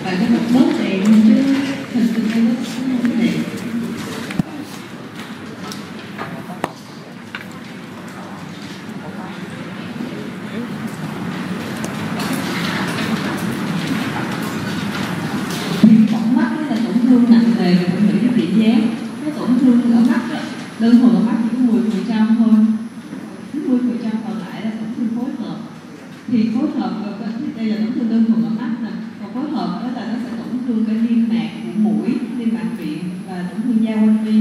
và cái mặt bớt đẹp chứ hình từ đây nó không đẹp. Nặng nề và ảnh hưởng đến thị giác. Cái tổn thương ở mắt đó, đơn thuần ở mắt chỉ có 10% thôi, 10% còn lại là tổn thương phối hợp. Thì phối hợp đây là tổn thương đơn thuần ở mắt nè, còn phối hợp đó là nó sẽ tổn thương cái niêm mạc của mũi, niêm mạc miệng và tổn thương da quanh mi.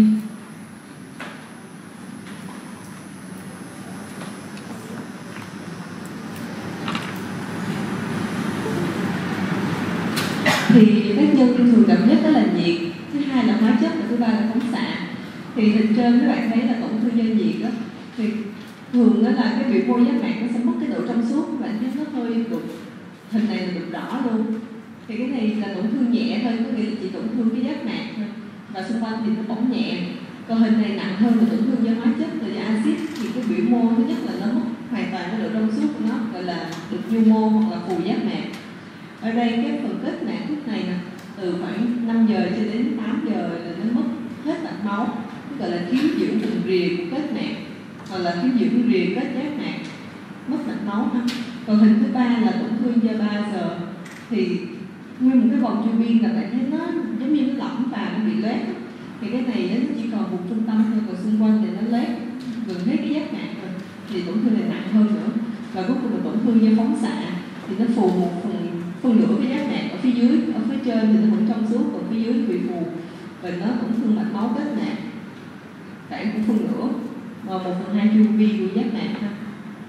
Thì tác nhân thường gặp nhất đó là nhiệt, thứ hai là hóa chất và thứ ba là phóng xạ. Thì hình trên các bạn thấy là tổn thương do nhiệt đó, thì thường đó là cái biểu mô giác mạc nó sẽ mất cái độ trong suốt, các bạn thấy nó hơi đục, hình này là đục đỏ luôn. Thì cái này là tổn thương nhẹ thôi, có nghĩa là chỉ tổn thương cái giác mạc thôi, và xung quanh thì nó bỏng nhẹ. Còn hình này nặng hơn là tổn thương do hóa chất và do axit, thì cái biểu mô thứ nhất là nó mất hoàn toàn cái độ trong suốt của nó, gọi là được nhu mô hoặc là phù giác mạc. Ở đây cái phần kết mạc thuốc này nè, từ khoảng 5 giờ cho đến 8 giờ là nó mất hết mạch máu, gọi là thiếu dưỡng vùng rìa của kết mạc, hoặc là thiếu dưỡng rìa kết giác mạc, mất mạch máu ha. Còn hình thứ ba là tổn thương do 3 giờ, thì nguyên một cái vòng chu biên là bạn thấy nó giống như nó lỏng vào, nó bị loét. Thì cái này nó chỉ còn vùng trung tâm thôi, còn xung quanh thì nó loét gần hết cái giác mạc rồi, thì tổn thương này nặng hơn nữa. Và cuối cùng là tổn thương do phóng xạ, thì nó phù một phân nửa cái giác mạc ở phía dưới, ở phía trên thì nó vẫn trong suốt, còn phía dưới bị phù, và nó tổn thương mạch máu kết mạc, khoảng cũng phân nửa, và 1/2 chu vi của giác mạc ha.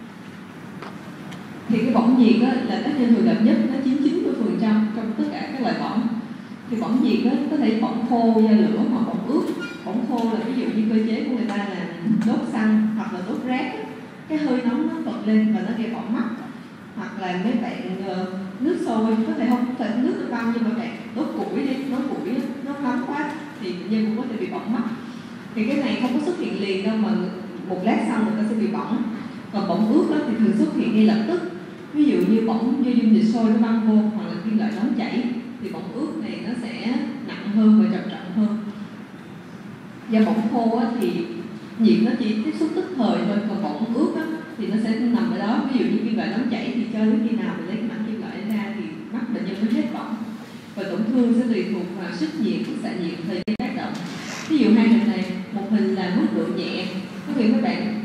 Thì cái bỏng nhiệt đó là tác nhân thường gặp nhất, nó chiếm 90% trong tất cả các loại bỏng. Thì bỏng nhiệt đó có thể bỏng khô do lửa hoặc bỏng ướt. Bỏng khô là ví dụ như cơ chế của người ta là đốt xăng hoặc là đốt rác, cái hơi nóng nó bật lên và nó gây bỏng mắt. Hoặc là mấy bạn nước sôi, có thể không phải nước nó băng, nhưng mà bạn đốt củi đi, đốt củi nó nóng quá thì nhân cũng có thể bị bỏng mắt. Thì cái này không có xuất hiện liền đâu, mà một lát sau người ta sẽ bị bỏng. Còn bỏng ướt đó thì thường xuất hiện ngay lập tức. Ví dụ như bỏng do dung dịch sôi nó băng vô, hoặc là kim loại nóng chảy, thì bỏng ướt này nó sẽ nặng hơn và trầm trọng hơn. Do bỏng khô á, thì nhiệt nó chỉ tiếp xúc tức thời thôi, còn bỏng ướt á, thì nó sẽ nằm ở đó. Ví dụ như kim loại nóng chảy thì cho đến khi nào mình lấy cái mảnh kim loại ra thì mắt bệnh nhân mới hết bỏng. Và tổn thương sẽ tùy thuộc vào sức nhiệt, bức xạ nhiệt, thời gian tác động. Ví dụ hai hình này, một hình là mức độ nhẹ, có nghĩa các bạn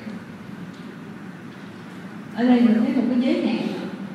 ở đây mình thấy một cái giới hạn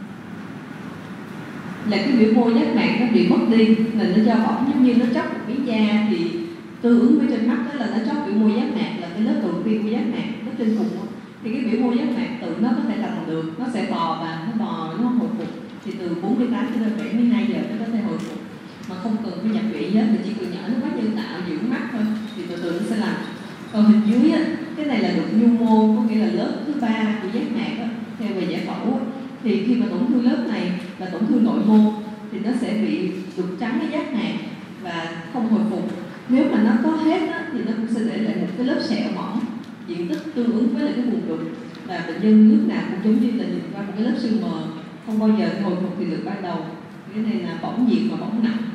là cái biểu mô giác mạc nó bị mất đi, là nó do bỏng, giống như nó chóc một miếng da, thì tương ứng với trên mắt đó là nó chóc biểu mô giác mạc, là cái lớp đầu tiên của giác mạc nó trên cùng đó. Thì cái biểu mô giác mạc tự nó có thể làm được, nó sẽ bò và nó hồi phục, thì từ 48 cho đến 72 giờ nó có thể hồi phục mà không cần phải nhập viện hết, mình chỉ cần nhỏ nước mắt nhân tạo dưỡng mắt thôi thì từ từ nó sẽ làm. Còn hình dưới á, cái này là được nhu mô, có nghĩa là lớp thứ ba của giác mạc á, theo về giải phẫu á, thì khi mà tổn thương lớp này là tổn thương nội mô thì nó sẽ bị đục trắng cái giác mạc và không hồi phục. Nếu mà nó có hết á, thì nó cũng sẽ để lại một cái lớp sẹo mỏng diện tích tương ứng với lại cái vùng đục, và bệnh nhân lúc nào cũng giống như là nhìn qua một cái lớp sương mờ, không bao giờ hồi phục thì được ban đầu. Cái này là bỏng nhiệt và bỏng nặng.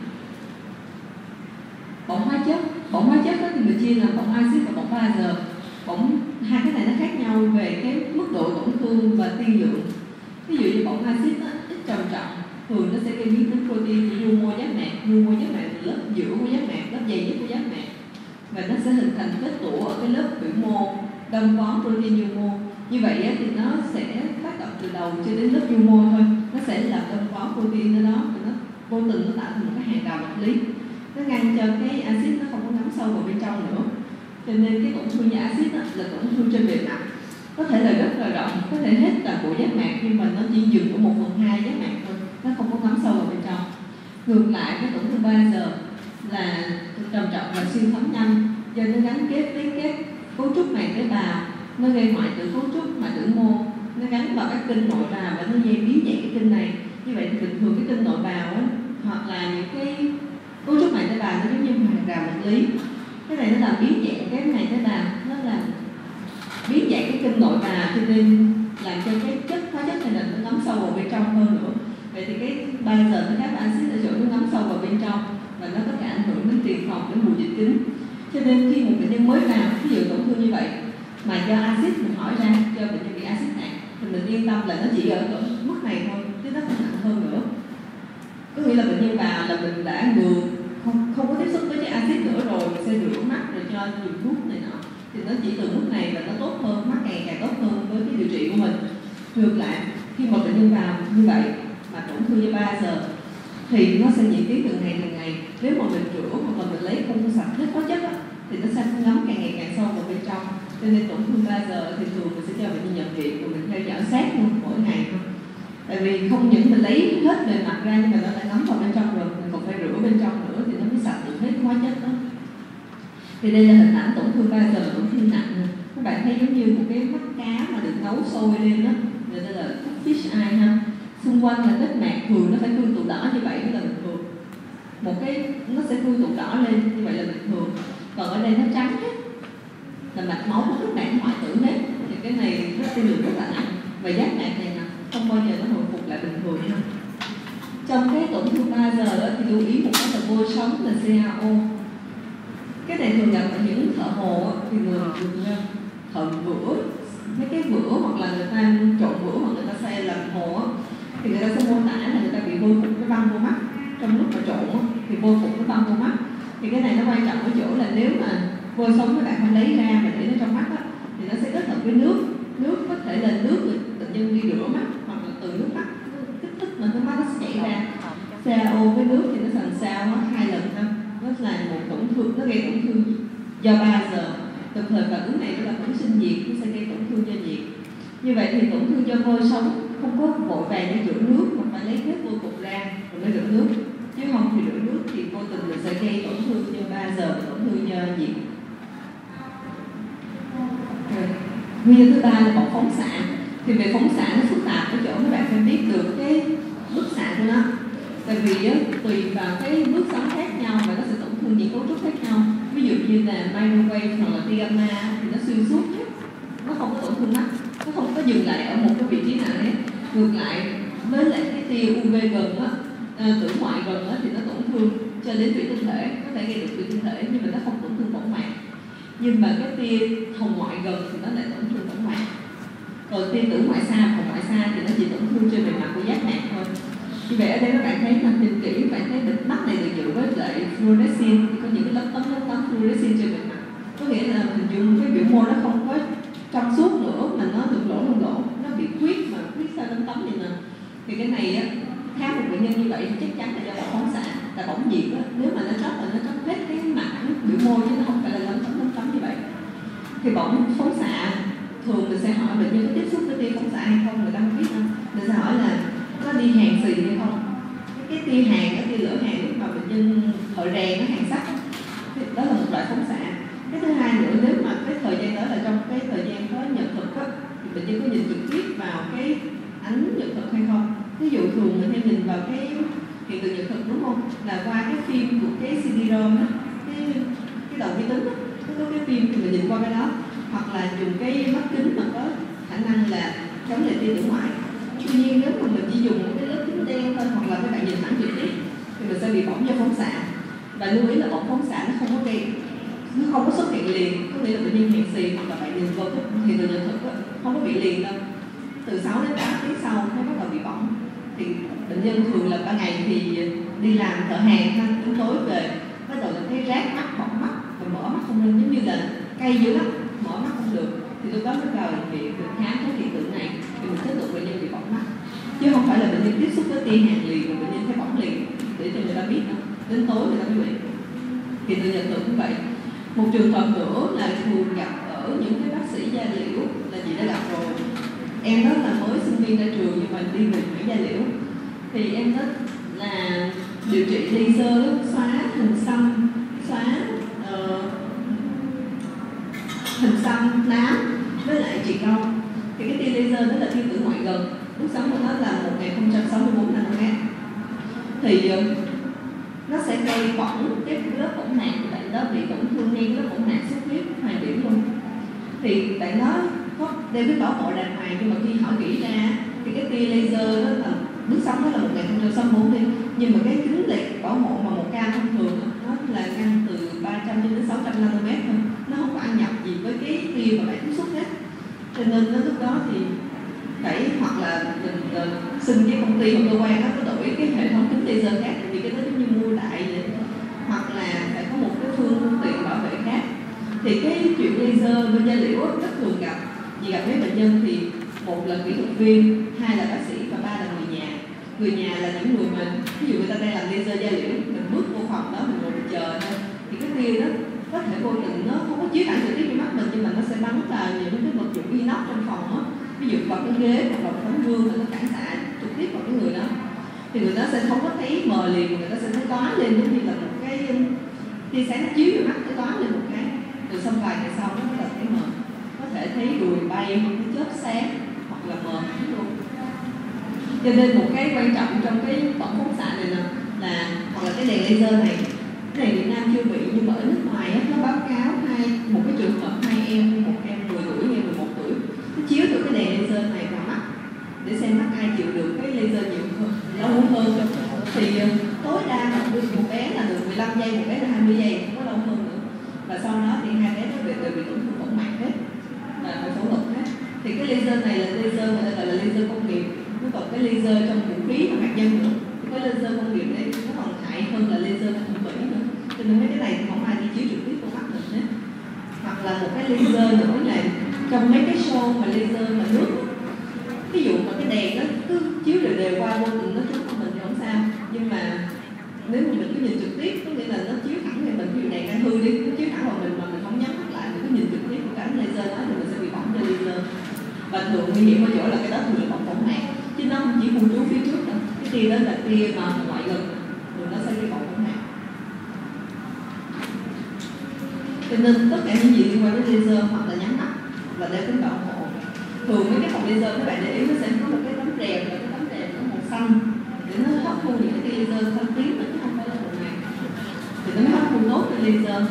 Bỏng hóa chất đó thì mình chia làm bỏng axit và bỏng 3 giờ. Bỏng hai cái này nó khác nhau về cái mức độ tổn thương và tiên lượng. Ví dụ như bỏng axit ít trầm trọng, thường nó sẽ gây biến tính protein của nhu mô giác mạc. Nhu mô giác mạc là lớp giữa của giác mạc, lớp dày nhất của giác mạc, và nó sẽ hình thành kết tủa ở cái lớp biểu mô đông có protein nhu mô. Như vậy á, thì nó sẽ tác động từ đầu cho đến lớp nhu mô thôi, nó sẽ làm đông có protein ở đó, và nó vô tình nó tạo thành một cái hàng rào vật lý, nó ngăn cho cái axit nó không có ngấm sâu vào bên trong nữa. Cho nên cái tổn thương như axit là tổn thương trên bề mặt, có thể là rất là rộng, có thể hết toàn bộ giác mạc, nhưng mà nó chỉ dừng ở 1/2 giác mạc thôi, nó không có ngấm sâu vào bên trong. Ngược lại cái tổn thương 3 giờ là trầm trọng và siêu thấm nhanh, do nó gắn kết với các cấu trúc màng tế bào, nó gây hoại tử cấu trúc màng tử mô, nó gắn vào các kinh nội bào và nó gây biến dạng cái kinh này. Như vậy thì bình thường cái kinh nội bào á, hoặc là những cái cấu trúc màng tế bào nó giống như hàng rào vật lý, cái này nó làm biến dạng cái màng tế bào, nó làm biến dạng cái kinh nội bào, cho nên làm cho cái chất hóa chất này nó ngấm sâu vào bên trong hơn nữa. Vậy thì cái 3 giờ nó khác axit ở chỗ nó ngấm sâu vào tiền phòng để mù dịch kính. Cho nên khi một bệnh nhân mới vào, ví dụ tổn thương như vậy mà do axit mình hỏi ra cho bệnh nhân bị axit nặng thì mình yên tâm là nó chỉ ở mức này thôi, chứ nó không nặng hơn nữa. Có nghĩa là bệnh nhân vào là mình đã không có tiếp xúc với cái axit nữa rồi, mình sẽ rửa mắt rồi cho dùng thuốc này nọ, thì nó chỉ từ mức này và nó tốt hơn, mắt càng tốt hơn với cái điều trị của mình. Ngược lại, khi một bệnh nhân vào như vậy mà tổn thương như 3 giờ thì nó sẽ diễn tiến từng ngày. Nếu mà mình rửa hoặc là mình lấy không sạch hết hóa chất á, thì nó sẽ ngấm càng ngày càng sâu vào bên trong. Cho nên tổn thương 3 giờ thì thường mình sẽ cho bệnh nhân nhập viện và mình theo dõi sát luôn mỗi ngày thôi. Tại vì không những mình lấy hết bề mặt ra nhưng mà nó đã ngấm vào bên trong rồi, mình còn phải rửa bên trong nữa thì nó mới sạch được hết hóa chất đó. Thì đây là hình ảnh tổn thương 3 giờ, tổn thương nặng. Các bạn thấy giống như một cái mắt cá mà được nấu sôi lên đó, người ta là fish eye ha. Xung quanh là kết mạc, thường nó phải tương tụ đỏ như vậy mới là bình thường. Một cái nó sẽ tương tụ đỏ lên như vậy là bình thường. Còn ở đây nó trắng hết, là mạch máu của kết mạc hoại tử hết. Thì cái này nó tiên lượng rất là nặng và giác mạc này nè, không bao giờ nó hồi phục lại bình thường ha. Trong cái tổn thương 3 giờ đó thì lưu ý một cái là vôi sống là CaO. Cái này thường gặp ở những thợ hồ thì người dùng thợ vữa, mấy cái vữa hoặc là người ta trộn vữa hoặc người ta xay làm hồ thì người ta sẽ mô tả là người ta bị bôi phục cái băng vô mắt trong lúc mà trộn thì bôi phục cái băng vô mắt. Thì cái này nó quan trọng ở chỗ là nếu mà vôi sống các bạn không lấy ra và để nó trong mắt thì nó sẽ kết hợp với nước có thể là nước bệnh nhân đi rửa mắt hoặc là từ nước mắt kích thích mà nước mắt nó sẽ chảy ra. CaO với nước thì nó thành sao 2 lần ha. Nó là một tổn thương, nó gây tổn thương do 3 giờ. Đồng thời phản ứng này nó là phản sinh nhiệt, nó sẽ gây tổn thương do nhiệt. Như vậy thì tổn thương do vôi sống không có vội vàng để rửa nước mà phải lấy hết vôi cục ra rồi mới rửa nước. Chứ không thì rửa nước thì vô tình là sẽ gây tổn thương do 3 giờ và tổn thương do nhiệt. Nguyên nhân thứ ba là bỏng phóng xạ. Thì về phóng xạ nó phức tạp ở chỗ các bạn phải biết được cái bức xạ của nó. Tại vì tùy vào cái bước sóng khác nhau và nó sẽ tổn thương những cấu trúc khác nhau. Ví dụ như là microwave hoặc là tia gamma thì nó xuyên suốt hết, nó không có tổn thương mắt, nó không có dừng lại ở một cái vị trí nào hết. Ngược lại với lại cái tia UV gần á, tử ngoại gần á thì nó tổn thương cho đến tủy tinh thể, có thể gây được tủy tinh thể nhưng mà nó không tổn thương võng mạc. Nhưng mà cái tia hồng ngoại gần thì nó lại tổn thương võng mạc. Còn tia tử ngoại xa, hồng ngoại xa thì nó chỉ tổn thương trên bề mặt của giác mạc thôi. Như vậy ở đây các bạn thấy là nhìn kỹ, các bạn thấy bịch mắt này được giữ với lại fluorescein thì có những cái lớp tấm fluorescein trên bề mặt. Có nghĩa là hình dung cái biểu mô nó không có trong suốt nữa mà nó được lỗ, nó bị khuyết mà khuyết sao tấm vậy nè. Thì cái này á, khám một bệnh nhân như vậy thì chắc chắn là do bỏng phóng xạ, là bỏng nhiệt á. Nếu mà nó tróc hết cái mặt biểu mô chứ nó không phải là tấm như vậy. Thì bỏng phóng xạ thường mình sẽ hỏi bệnh nhân có tiếp xúc với tia phóng xạ hay không, người ta không biết đâu. Mình sẽ hỏi là nó đi hàn xì hay không. Cái tia hàn, cái tia lửa hàn lúc mà bệnh nhân thợ rèn nó hàn sắt đó là một loại phóng xạ. Cái thứ hai nữa, nếu mà cái thời gian đó là trong cái thời gian có nhật thực á, thì bệnh nhân có nhìn trực tiếp vào cái ánh nhật thực hay không. Ví dụ thường mình hay nhìn vào cái hiện tượng nhật thực đúng không, là qua cái phim của cái CD-ROM á, cái đầu vi tính á, có cái phim thì mình nhìn qua cái đó, hoặc là dùng cái mắt kính mà có khả năng là chống lại tia tử ngoại. Tuy nhiên nếu mà mình chỉ dùng một cái lớp kính đen thôi hoặc là các bạn nhìn thẳng trực tiếp thì mình sẽ bị bỏng do phóng xạ. Và lưu ý là bỏng phóng xạ nó không có xuất hiện liền, có nghĩa là bệnh nhân hèn xì hoặc là bạn nhìn vào cái hiện tượng nhật thực không có bị liền đâu. Từ 6 đến 8 tiếng sau nó bắt đầu bị bỏng. Thì bệnh nhân thường là ban ngày thì đi làm thợ hàn, đến tối về bắt đầu là thấy rát mắt, bỏng mắt và mở mắt không lên, giống như là cay dữ lắm, mở mắt không được. Thì lúc đó mới vào bệnh viện được khám cái hiện tượng này thì mình tiếp tục bệnh nhân bị bỏng mắt, chứ không phải là bệnh nhân tiếp xúc với tia hàn liền rồi bệnh nhân thấy bỏng liền, để cho người ta biết đó. Đến tối người ta mới bị. Thì tôi nhận tưởng như vậy. Một trường hợp nữa là thường gặp ở những cái bác sĩ da liễu là chị đã gặp rồi. Em đó là mới sinh viên ra trường nhưng mà đi về mảng da liễu. Thì em đó là điều trị laser xóa hình xăm, xóa hình xăm nám với lại triệt râu. Thì cái tia laser đó là tia tử ngoại gần, bước sóng của nó là 1064 nanomet. Thì nó sẽ gây bỏng cái lớp võng mạc của bạn đó, bị tổn thương ngay lớp võng mạc xuất huyết hoàn điểm luôn. Thì bạn đó có đeo cái bảo hộ đàng hoàng nhưng mà khi hỏi kỹ ra thì cái tia laser đó là bước sóng đó là 1064 đi, nhưng mà cái kính lệch bảo hộ mà một ca thông thường nó là ngăn 300 cho đến 600 nanomet thôi, nó không có ăn nhập gì với cái tia mà bạn tiếp xúc hết. Cho nên lúc đó thì phải hoặc là mình xin cái công ty hoặc cơ quan nó có đổi cái hệ thống kính laser khác, vì cái đó giống như mua đại vậy, hoặc là phải có một cái phương tiện bảo vệ khác. Thì cái chuyện laser bên da liễu rất thường gặp. Vì gặp mấy bệnh nhân thì một là kỹ thuật viên, hai là bác sĩ và ba là người nhà. Người nhà là những người mình, ví dụ người ta đang làm laser da liễu, mình bước vô phòng đó mình ngồi mình chờ thôi, thì cái tia đó có thể vô tình nó không có chiếu thẳng trực tiếp vô mắt mình, nhưng mà nó sẽ bắn vào những cái vật dụng inox trong phòng đó, ví dụ vào cái ghế hoặc là tấm gương, mà nó phản xạ trực tiếp vào cái người đó, thì người đó sẽ không có thấy mờ liền, người ta sẽ thấy lóa lên giống như là một cái tia sáng chiếu vào mắt, nó lóa lên một cái, rồi xong vài ngày sau nó mới là thấy mờ, có thể thấy đùi bay, cái chớp sáng hoặc là mờ luôn. Cho nên một cái quan trọng trong cái tổng phóng xạ này là hoặc là cái đèn laser này, cái này Việt Nam chưa bị, nhưng mà ở nước ngoài á, nó báo cáo một cái trường hợp hai em, một em 10 tuổi, em 11 tuổi, nó chiếu từ cái đèn laser này vào mắt để xem mắt ai chịu được cái laser nhiều hơn, lâu hơn. Thì tối đa là một bé là được 15 giây, một bé là 20 giây, không có lâu hơn nữa. Và sau đó thì hai bé nó đều bị tổn thương phổi mạc hết, là phải phẫu thuật hết. Thì cái laser này là laser người ta gọi là laser công nghiệp, nó còn cái laser trong vũ khí và hạt nhân nữa. Cái laser công nghiệp đấy nó còn hại hơn là laser thẩm mỹ nữa. Cho nên mấy cái này thì không ai đi chiếu trực tiếp vào mắt mình hết. Hoặc là một cái laser nữa này, trong mấy cái show mà laser mà nước, ví dụ mà cái đèn nó cứ chiếu đều qua vô tình nó trúng vào mình thì không sao, nhưng mà nếu mà mình cứ nhìn trực tiếp, có nghĩa là nó chiếu thẳng thì mình, ví dụ đèn đang hư đi, nó chiếu thẳng vào mình mà mình không nhắm mắt lại, mình cứ nhìn trực tiếp một cái laser đó thì mình sẽ bị bỏng do laser. Và thường nguy hiểm ở chỗ là cái đó thường là bỏng phổi mạc, chứ nó không chỉ khu trú phía trước đâu. Cái tia đó là tia mà ngoại gần, rồi nó sẽ bị bỏng phổi mạc. Cho nên tất cả những gì liên quan đến laser hoặc là nhắm mắt hoặc là đeo kính bảo hộ. Thường mấy cái phòng laser các bạn để ý nó sẽ có một cái tấm rèm, và cái tấm rèm nó màu xanh để nó hấp thu những cái tia laser xanh tím, chứ không phải là màu mạc, thì nó mới hấp thu tốt cái laser.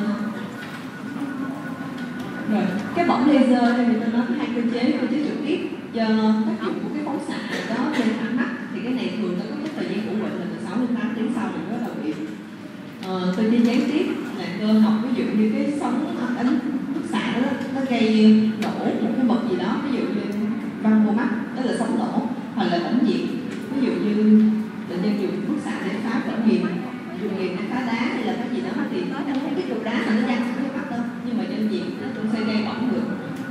Rồi cái bỏng laser thì người ta nói hai cơ chế trực tiếp do tác dụng của cái phóng xạ đó trên thẳng mắt, thì cái này thường nó có cái thời gian ủ bệnh là từ 6 đến 8 tiếng sau mình bắt đầu bị. Cơ chế gián tiếp là cơ học, ví dụ như cái sóng ánh bức xạ đó nó gây nổ một cái vật gì đó, ví dụ như văng vô mắt, đó là sóng nổ, hoặc là bỏng nhiệt, ví dụ như bệnh nhân dùng bức xạ để phá vỡ nghiền, dùng nghiền để phá đá hay là cái gì đó, thì nó không biết cục đá mà nó văng cái mắt đâu, nhưng mà nhân nhiệt nó cũng sẽ gây bỏng được.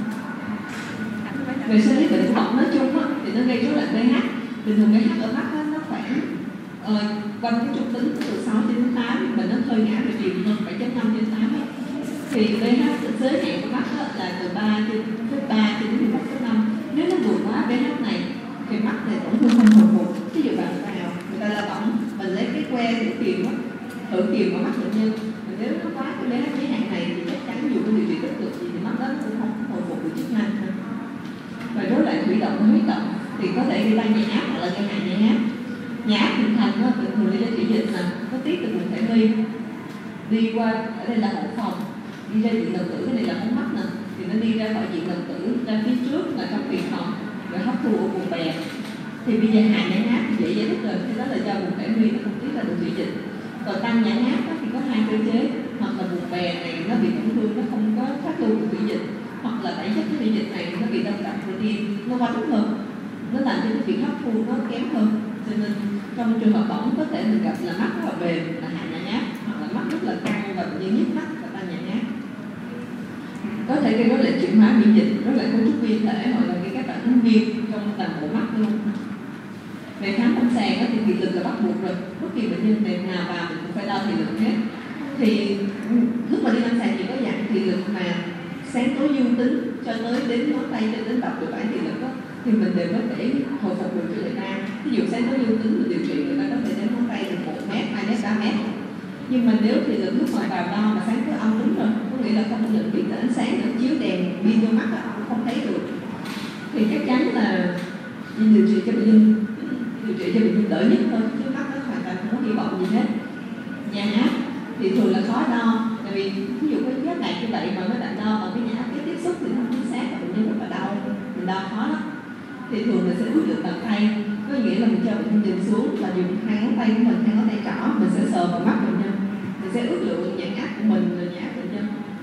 Về xử lý bệnh của bỏng nói chung á, thì nó gây rối loạn pH. Bình thường pH ở mắt á, nó khoảng quanh cái trung tính từ 6 đến 8, mình nó hơi ngã về chiều hơn 7.5 trên 8 ấy. Thì pH giới hạn của mắt á, là từ 3 đến 11.5. Nếu nó vượt quá pH này thì mắt này tổn thương không hồi phục. Ví dụ bạn vào người ta là bỏng, mình lấy cái que thử kiềm vào mắt bệnh nhân, nếu nó quá cái pH giới hạn này thì chắc chắn dù có điều trị tích cực gì thì mắt đó cũng không hồi phục được chức năng. Và rối loạn thủy động và huyết động thì có thể gây tăng nhã hoặc là gây hại nhã. Nhã hình thành nó bình thường đi ra thủy dịch là nó tiết từ vùng thể mi đi qua, ở đây là hậu phòng, đi ra diện đồng tử, cái này là hốc mắt nè, thì nó đi ra khỏi diện đồng tử ra phía trước là trong tiền phòng, rồi hấp thu ở vùng bè. Thì bây giờ hại nhã nháp thì dễ giải thích rồi, cái đó là do vùng thể mi nó không tiết ra được thủy dịch. Còn tăng nhã nháp thì có hai cơ chế, hoặc là vùng bè này nó bị tổn thương, nó không có phát lưu được thủy dịch, hoặc là bản chất cái thủy dịch này nó bị đông đặc protein, nó quánh hơn, nó làm cho cái việc hấp thu nó kém hơn. Cho nên trong trường hợp bỏng có thể mình gặp là mắt rất là mềm, là hại nhã nháp, hoặc là mắt rất là căng và bệnh nhân nhức mắt và tăng nhã nháp. Có thể gây rối loạn chuyển hóa miễn dịch, rối loạn cấu trúc vi thể, hoặc là gây các phản ứng viêm trong toàn bộ mắt luôn. Về khám lâm sàng thì thị lực là bắt buộc rồi, bất kỳ bệnh nhân nào vào mình cũng phải đo thị lực hết. Thì lúc mà đi lâm sàng thì có dạng thị lực mà sáng tối dương tính cho tới đến ngón tay cho đến đọc được bản thị lực đó, thì mình đều có thể hồi phục được cho người ta. Ví dụ sáng tối dương tính mình điều trị người ta có thể đến ngón tay được 1 mét, 2 mét, 3 mét. Nhưng mà nếu thị lực lúc mà vào đo mà sáng tối âm tính rồi, có nghĩa là không nhận biết là ánh sáng được chiếu đèn pin vô mắt cũng không thấy được, thì chắc chắn là điều trị cho bệnh nhân đỡ nhất thôi, chứ mắt nó hoàn toàn không có hy vọng gì hết. Nhã áp thì thường là khó đo, tại vì ví dụ có giác này như vậy mà nó đã đo bằng cái nhã áp cái tiếp xúc thì không chính xác và bệnh nhân rất là đau, mình đo khó lắm. Thì thường mình sẽ ước lượng bằng tay, có nghĩa là mình cho bệnh nhân nhìn xuống và dùng hai ngón tay của mình, hai ngón tay trỏ, mình sẽ sờ vào mắt bệnh nhân, mình sẽ ước lượng nhãn áp của mình, rồi nhãn áp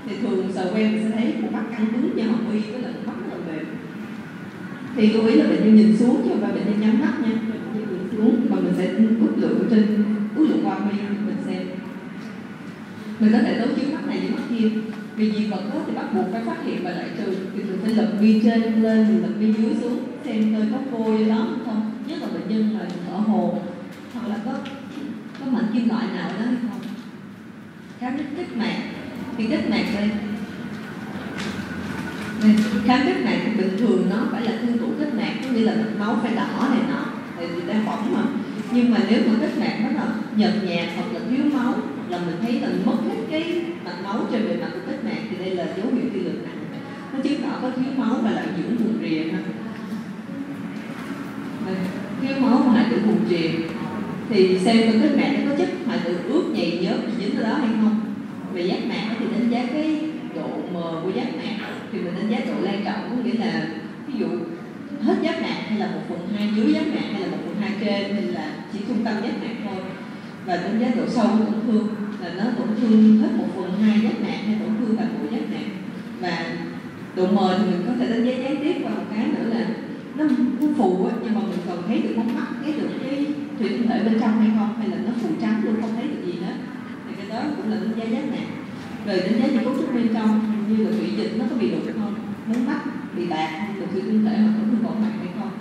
Thì thường sờ que mình sẽ thấy một mắt căng cứng như hồng y, tức là một mắt rất là mềm. Thì lưu ý là bệnh nhân nhìn xuống chứ không phải bệnh nhân nhắm mắt nha. Bệnh nhân nhìn xuống mà mình sẽ ước lượng qua mi mình xem. Mình có thể đối chiếu mắt này với mắt kia. Vì dị vật đó thì bắt buộc phải phát hiện và loại trừ. Thì mình phải lật mi trên lên, mình lật mi dưới xuống xem coi có vôi đó không. Nhất là bệnh nhân mà thở hồ hoặc là có mảnh kim loại nào đó hay không. Khám kết mạc thì kết mạc đây. Khám kết mạc thì bình thường nó phải là thương tủ kết mạc, có nghĩa là mạch máu phải đỏ này nọ, tại vì đang bỏng mà. Nhưng mà nếu mà kết mạc nó là nhợt nhạt hoặc là thiếu máu, hoặc là mình thấy là mất hết cái mạch máu trên bề mặt của kết mạc thì đây là dấu hiệu tiên lượng nặng. Nó chứng tỏ có thiếu máu và lại dưỡng vùng rìa ha. Thiếu máu và hoại tử vùng rìa thì xem coi kết mạc nó có chất hoại tử ướt nhầy nhớt dính ở đó hay không. Về giác mạc thì đánh giá cái độ mờ của giác mạc thì mình đánh giá độ lan trọng, có nghĩa là ví dụ hết giác mạc hay là 1/2 dưới giác mạc hay là 1/2 trên hay là chỉ trung tâm giác mạc thôi. Và đánh giá độ sâu của tổn thương là nó tổn thương hết 1/2 giác mạc hay tổn thương toàn bộ giác mạc. Và độ mờ thì mình có thể đánh giá gián tiếp qua một cái nữa là nó phù á, nhưng mà mình còn thấy được mống mắt, thấy được cái thủy tinh thể bên trong hay không, hay là nó phù trắng luôn không thấy được gì hết. Thì cái đó cũng là đánh giá giác mạc. Rồi đánh giá những cấu trúc bên trong như là thủy dịch nó có bị đục không, mống mắt bị bạc, được thủy tinh thể hoặc tổn thương võng mạc hay không.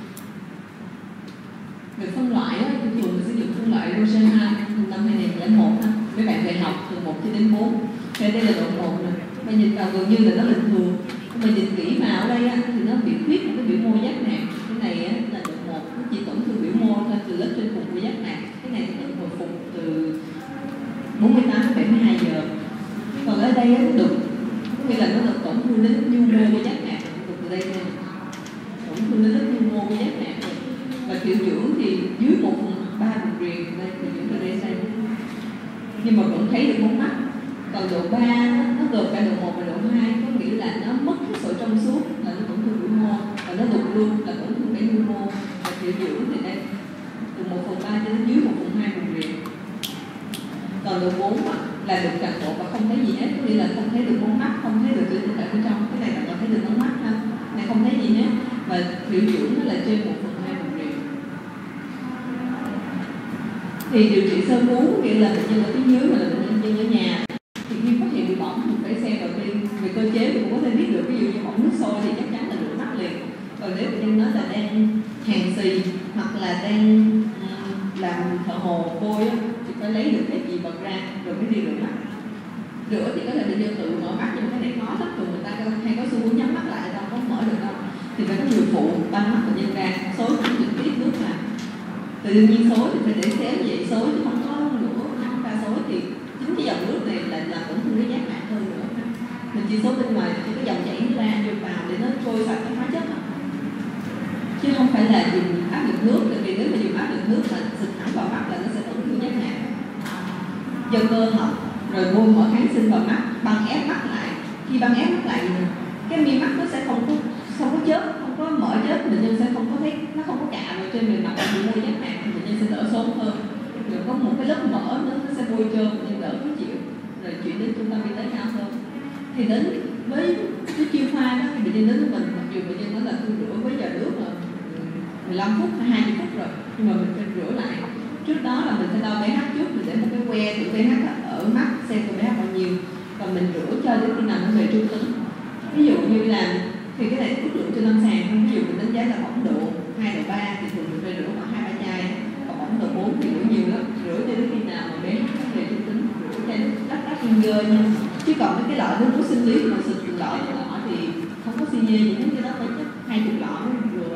Về phân loại á, thường mình sử dụng phân loại Rosen 2 năm 2001 ha. Mấy bạn đại học từ 1 cho đến 4. Thì đây là độ 1 nè. Mà nhìn vào gần như là nó bình thường. Nhưng mà nhìn kỹ vào ở đây á, thì nó bị khuyết một cái biểu mô giác mạc. Cái này á, là độ 1, nó chỉ tổn thương biểu mô thôi, từ lớp trên cùng của giác mạc. Cái này tự hồi phục từ 48 đến 72 giờ. Còn ở đây á, nó đục, có nghĩa là nó được tổn thương đến nhu mô của giác mạc. Đục từ đây nè, tổn thương đến lớp nhu mô của giác mạc. Và triệu dưỡng thì dưới 1/3 vùng rìa, đây triệu dưỡng ở đây đây. Nhưng mà vẫn thấy được mống mắt. Còn độ 3 nó gồm cả độ 1 và độ 2, có nghĩa là nó mất cái sợi trong suốt là nó tổn thương biểu mô, và nó đục luôn là tổn thương cái nhu mô. Và triệu dưỡng thì đây từ 1/3 cho đến dưới 1/2 vùng rìa. Còn độ 4 là đục toàn bộ và không thấy gì hết, có nghĩa là không thấy được mống mắt, không thấy được thủy tinh thể bên trong. Cái này là còn thấy được mống mắt ha, này không thấy gì hết. Và triệu dưỡng nó là trên 1/2 vùng rìa. Thì điều trị sơ cứu nghĩa là bệnh nhân ở phía dưới mà là bệnh nhân ở nhà. Thì khi phát hiện bị bỏng mình phải xem đầu tiên về cơ chế thì cũng có thể biết được, ví dụ như bỏng nước sôi thì chắc chắn là rửa mắt liền. Còn nếu bệnh nhân nói là đang hàn xì hoặc là đang làm thợ hồ bôi thì phải lấy được cái gì vật ra rồi mới đi rửa mắt. Rửa thì có thể bệnh nhân tự mở mắt, nhưng cái này khó lắm, thường người ta hay có xu hướng nhắm mắt lại, đâu có mở được đâu. Thì phải có người phụ băng mắt bệnh nhân ra, xối thẳng trực tiếp nước vào. Tự nhiên xối thì phải để xéo vậy xối chứ không có lửa không ra xối thì chính cái dòng nước này là làm tổn thương cái giác mạc hơn nữa. Mình chỉ xối bên ngoài thì chỉ có dòng chảy ra vô vào để nó trôi sạch cái hóa chất đó. Chứ không phải là dùng áp lực nước, tại vì nếu mà dùng áp lực nước là xịt thẳng vào mắt là nó sẽ tổn thương giác mạc. Do cơ học rồi bôi mở kháng sinh vào mắt, băng ép mắt lại. Khi băng ép mắt lại cái mi mắt nó sẽ không có chớp, không có mở chớp, bệnh nhân sẽ không có thấy, nó không có cạ vào trên bề mặt của môi giác mạc, bệnh nhân sẽ đỡ sốt hơn. Rồi có một cái lớp mỡ nữa nó sẽ bôi trơn, bệnh nhân đỡ khó chịu, rồi chuyển đến trung tâm y tế cao hơn. Thì đến với cái chuyên khoa đó thì bệnh nhân đến với mình, mặc dù bệnh nhân nói là tôi rửa với giờ nước là 15 phút hay 20 phút rồi, nhưng mà mình phải rửa lại. Trước đó là mình phải đo pH trước, mình để một cái que thử pH ở mắt xem coi pH bao nhiêu, còn mình rửa cho đến khi nào nó về trung tính. Ví dụ như là thì cái này ước lượng trên lâm sàng thôi, ví dụ mình đánh giá là bỏng độ 2 độ 3 thì thường mình phải rửa khoảng 2-3 chai, còn bỏng độ 4 thì rửa nhiều lắm, rửa cho đến khi nào mà bé nó về trung tính, rửa cho đến đắp nguyên gơ nha. Chứ còn cái lọ nước muối sinh lý mà xịt lọ thì không có xi nhê gì hết, cái đó phải chắc 20 lọ mới rửa.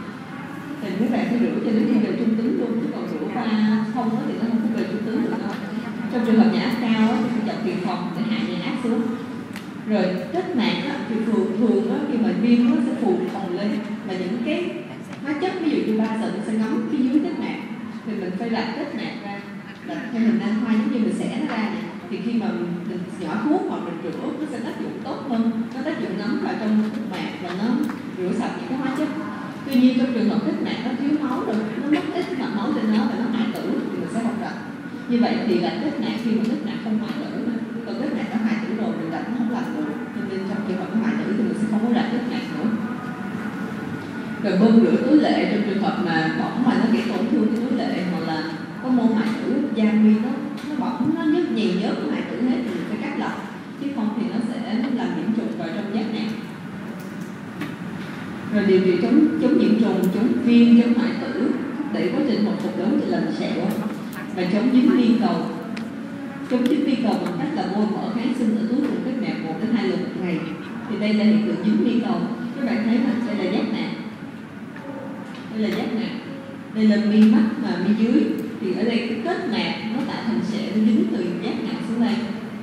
Thì mấy bạn phải rửa cho đến khi về trung tính luôn, chứ còn rửa qua không đó thì nó không có về trung tính được đâu. Trong trường hợp nhả áp cao thì dọc tiền phòng để hạ nhả áp xuống. Rồi kết mạc thì thường khi mà viêm nó sẽ phù phồng lên, và những cái hóa chất ví dụ như ba sợi sẽ ngấm phía dưới kết mạc, thì mình phải lạch kết mạc ra, lạch theo mình đang khoai giống như mình xẻ nó ra này. Thì khi mà mình nhỏ thuốc hoặc mình rửa nó sẽ tác dụng tốt hơn, nó tác dụng ngấm vào trong kết mạc và nó rửa sạch những cái hóa chất. Tuy nhiên trong trường hợp kết mạc nó thiếu máu rồi, nó mất ít mặt máu trên nó và nó hoại tử thì mình sẽ không rạch. Như vậy thì lạch kết mạc khi mà kết mạc không hoại tử, còn kết mạc đã hoại tử rồi mình rạch nó lành được, cho nên trong trường hợp của hoại tử thì mình sẽ không có rạch kết mạc nữa. Rồi bơm rửa túi lệ trong trường hợp mà bỏng mà nó bị tổn thương cái túi lệ, hoặc là có mô hoại tử da mi nó bỏng, nó nhớt nhì nhớt hoại tử hết thì mình phải cắt lọc, chứ không thì nó sẽ làm nhiễm trùng vào trong giác mạc. Rồi điều trị chống nhiễm trùng, chống viêm, chống hoại tử, để quá trình hồi phục lớn từ lành sẹo, và chống dính vi cầu. Chống dính vi cầu bằng cách là bôi mỡ kháng sinh ở túi vùng kết mạc 1 đến 2 lần một ngày. Thì đây là hiện tượng dính vi cầu. Các bạn thấy là đây là giác mạc, đây là giác mạc, đây là mi mắt và mi dưới. Thì ở đây cái kết mạc nó tạo thành sẹo, nó dính từ giác mạc xuống đây.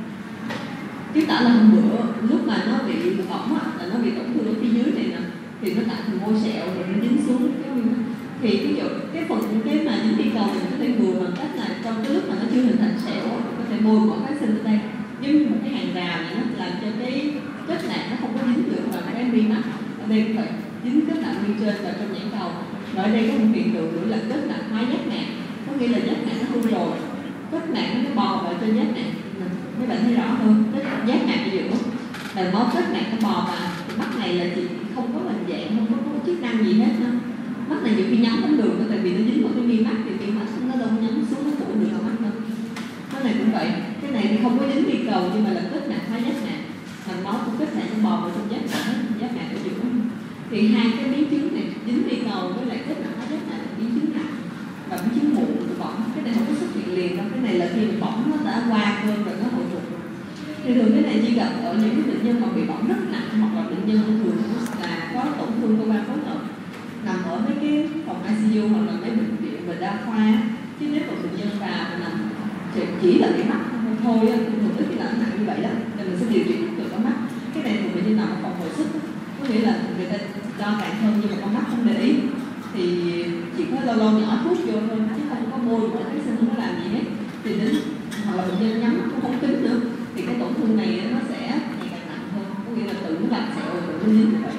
Chứng tỏ là hôm bữa lúc mà nó bị bỏng là nó bị tổn thương ở phía dưới này nè, thì nó tạo thành mô sẹo rồi nó dính xuống cái mi mắt. Thì cái phần cái mà dính vi cầu mình có thể ngừa bằng cách là trong cái lúc mà nó chưa hình thành sẹo, có thể bôi mỡ kháng sinh ở đây, giống như một cái hàng rào này, nó làm cho cái kết mạc nó không có dính được vào cái mi mắt. Ở đây cũng vậy, dính kết mạc mi trên vào trong nhãn cầu. Và ở đây có một hiện tượng nữa là kết mạc hóa giác mạc, có nghĩa là giác mạc nó hư rồi, kết mạc nó bò vào trên giác mạc. Mấy bạn thấy rõ hơn, cái giác mạc ở giữa là máu kết mạc nó bò vào. Mắt này là chỉ không có hình dạng, không có chức năng gì hết đâu. Mắt này nhiều khi nhắm không được, tại vì nó dính vào cái mi mắt thì mi mắt nó đâu nhắm xuống nó phủ được vào mắt đâu. Cái này cũng vậy, cái này thì không có dính vi cầu nhưng mà là kết mạc hóa giác mạc, thành máu của kết mạc nó bò vào trong giác mạc hết, giác mạc ở giữa. Thì hai cái biến chứng này, dính vi cầu với lại kết mạc hóa giác mạc là biến chứng nặng và biến chứng muộn của bỏng. Cái này không có xuất hiện liền đâu, cái này là khi mà bỏng nó đã qua cơn rồi nó hồi phục. Thì thường cái này chỉ gặp ở những cái bệnh nhân mà bị bỏng rất nặng, hoặc là bệnh nhân thường là có tổn thương cơ quan phối hợp, nằm ở mấy cái phòng ICU hoặc là mấy bệnh viện về đa khoa. Chứ nếu một bệnh nhân vào nằm chỉ là cái mắt thôi, thường ít khi là nặng như vậy đó, thì mình sẽ điều trị được con mắt. Cái này thường bệnh nhân nằm ở phòng hồi sức, có nghĩa là người ta đo cạn thân nhưng mà con mắt không để ý, thì chỉ có lâu lâu nhỏ thuốc vô thôi, chứ không có bôi của kháng sinh, không có làm gì hết. Thì đến hoặc là bệnh nhân nhắm cũng không kín nữa, thì cái tổn thương này nó sẽ ngày càng nặng hơn, có nghĩa là tự nó làm sẹo rồi tự nó dính như vậy.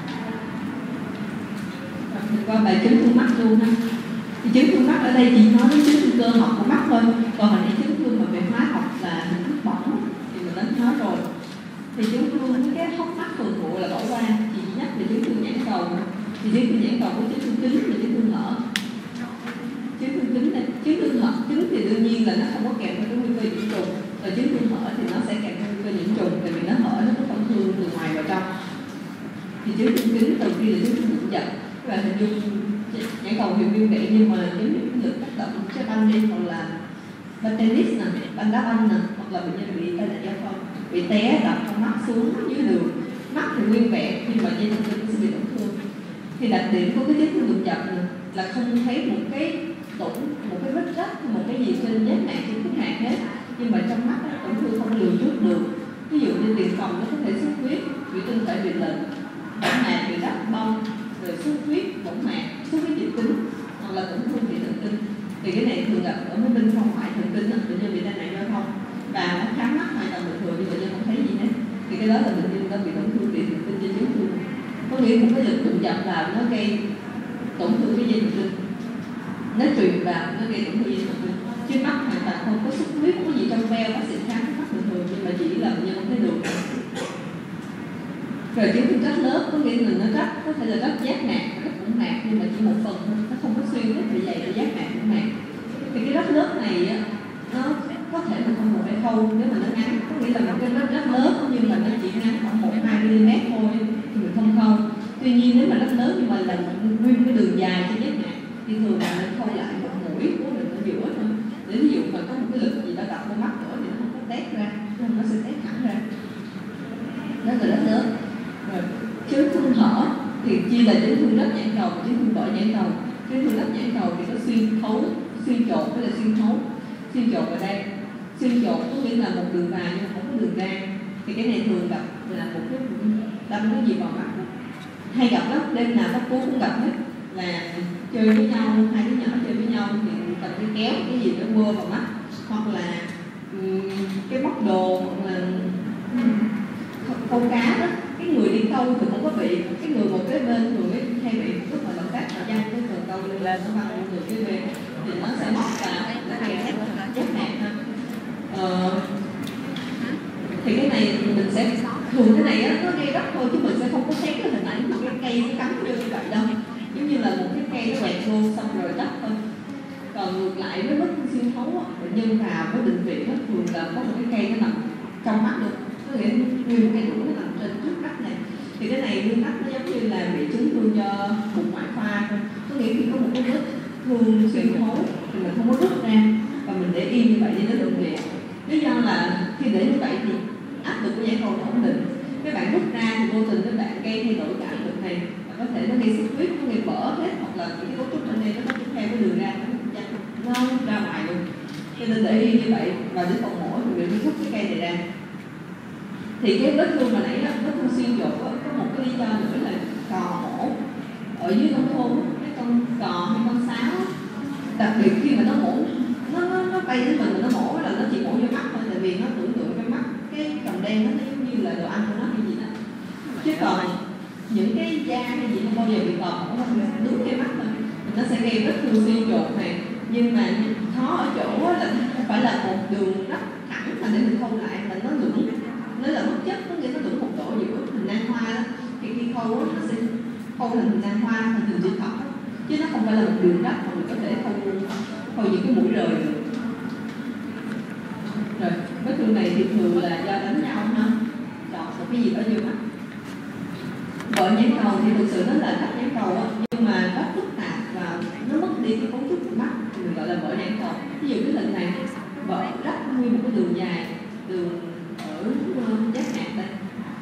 Qua bài chấn thương mắt luôn ha. Thì chấn thương mắt ở đây chỉ nói đến chấn thương cơ học của mắt thôi, còn hồi nãy chấn thương mà về hóa học là hình thức bỏng thì mình đã nói rồi. Thì chấn thương cái hốc mắt thường thụ là bỏ qua, chỉ nhắc về chấn thương nhãn cầu. Thì chấn thương nhãn cầu có chấn thương kính và chấn thương hở. Chấn thương kính này, chấn thương hở kính thì đương nhiên là nó không có kèm theo cái nguy cơ nhiễm trùng, và chấn thương hở thì nó sẽ kèm theo nguy cơ nhiễm trùng, tại vì nó hở, nó có tổn thương từ ngoài vào trong. Thì chấn thương kính đầu tiên là chấn thương bụng dập, và hình dung nhãn cầu hiệu viêm vậy, nhưng mà giống như cái lực tác động trái banh đi, hoặc là banh tennis nè, banh đá banh nè, hoặc là bệnh nhân bị tai nạn giao thông, bị té đập con mắt xuống dưới đường, mắt thì nguyên vẹn nhưng mà dây thần kinh sẽ bị tổn thương. Thì đặc điểm của cái chấn thương bụng dập là không thấy một cái vết rách, một cái gì trên giác mạc, trên cái hạt hết, nhưng mà trong mắt tổn thương không lường trước được. Ví dụ như tiền phòng nó có thể xuất huyết, bị tinh thể bị lệnh, bỏng mạc bị đắp bông, rồi xuất huyết bỏng mạc, xuất huyết dịch tính, hoặc là tổn thương bị thần kinh. Thì cái này thường gặp ở mấy bên phong ngoại thần kinh, bệnh nhân bị tai nạn giao thông và nó khám mắt hoàn toàn bình thường nhưng bệnh nhân không thấy gì hết. Thì cái đó là bệnh nhân đã bị tổn thương bị thần kinh dây chấn thương. Có nghĩa một cái lực đụng chạm vào nó gây tổn thương cái dây thần kinh, nó truyền vào nó gây tổn thương dây thần kinh. Chứ mắt hoàn toàn không có xuất huyết, không có gì trong veo, bác sĩ khám mắt bình thường nhưng mà chỉ là bệnh nhân không thấy được. Rồi chấn thương rách lớp có nghĩa là nó rách, có thể là rách giác mạc, rách bụng mạc, nhưng mà chỉ một phần thôi, nó không có xuyên hết bề dày của giác mạc bụng mạc. Thì cái rách lớp này á, nó có thể là không một cái khâu nếu mà nó ngắn, có nghĩa là một cái rách lớp nhưng mà nó chỉ ngắn khoảng 1-2 mm thôi thì mình không khâu. Tuy nhiên nếu mà rách lớn nhưng mà là nguyên cái đường dài trên giác mạc thì thường là nó khâu lại một mũi cố định ở giữa thôi. Để ví dụ mà có một cái lực gì đó đập vào mắt nữa thì nó không có tét ra, nó sẽ tét thẳng ra. Đó là rách lớn. Rồi chấn thương hở thì chia là chấn thương rách nhãn cầu và chấn thương vỡ nhãn cầu. Chấn thương rách nhãn cầu thì có xuyên thấu, xuyên chột với là xuyên thấu. Xuyên chột ở đây, xuyên chột có nghĩa là một đường vào nhưng không có đường ra. Thì cái này thường gặp là một cái đâm cái gì vào mắt, hay gặp lắm, đêm nào cấp cứu cũng gặp hết, là chơi với nhau, hai đứa nhỏ chơi với nhau thì cần cái kéo cái gì đó mưa vào mắt, hoặc là cái móc đồ, hoặc là câu cá đó, cái người đi câu thì không có bị, cái người một cái bên thường mới hay bị, lúc mà động tác họ dăng cái cần câu lên nó văng người cái bên thì nó sẽ móc vào, nó kèm giác mạc ha. Thì cái này mình sẽ thường cái này á, nó gây rắc thôi chứ mình sẽ không có xét cái hình ảnh của cái cây nó cắm vô như vậy đâu, giống như là một cái cây nó quẹt vô xong rồi đất thôi. Còn ngược lại với vết thương xuyên thấu á, bệnh nhân vào với bệnh viện á, thường là có một cái cây nó nằm trong mắt được, có nghĩa nguyên cây đũa nó nằm trên trước mắt này. Thì cái này nguyên tắc nó giống như là bị chấn thương do bụng ngoại khoa thôi, có nghĩa khi có một cái vết thương xuyên thấu thì mình không có rút ra và mình để yên như vậy đi đến bệnh viện. Lý do là khi để như vậy thì áp lực của nhãn cầu ổn định, các bạn rút ra thì vô tình các bạn gây thay đổi cả lực này và có thể nó gây xuất huyết, nó gây vỡ hết, hoặc là những cái cấu trúc trên đây nó tiếp theo cái đường ra nó ra ngoài luôn. Cho nên để yên như vậy và đến phòng mổ thì mình rút cái cây này ra. Thì cái vết thương mà nãy đó, vết thương xuyên ruột có một cái lý do nữa là cò mổ ở dưới nông thôn, cái con cò hay con sáo, đặc biệt khi mà nó mổ nó bay đến mình mà nó mổ là nó chỉ mổ vô mắt thôi, tại vì nó tưởng tượng cái mắt cái cầm đen nó giống như là đồ ăn của nó hay gì đó, chứ còn những cái da hay gì không bao giờ bị cò mổ, nó đúng cái mắt thôi, nó sẽ gây vết thương xuyên ruột này. Nhưng mà khó ở chỗ là không phải là một đường rất thẳng mà để mình khâu lại, mà nó lủng, nó là mất chất, có nghĩa nó lủng một độ giữa hình nang hoa đó. Thì khi khâu đó, nó sẽ khâu thành hình nang hoa, thành hình chữ thập, chứ nó không phải là một đường đất mà mình có thể khâu những cái mũi rời được. Rồi vết thương này thì thường là do đánh nhau ha, chọn một cái gì đó vô mắt. Vỡ nhãn cầu thì thực sự nó là cắt nhãn cầu á, nhưng mà rất phức tạp và nó mất đi cái cấu trúc của mắt thì mình gọi là vỡ nhãn cầu. Ví dụ cái hình này vỡ rách nguyên một cái đường dài, đường ở giác mạc đây.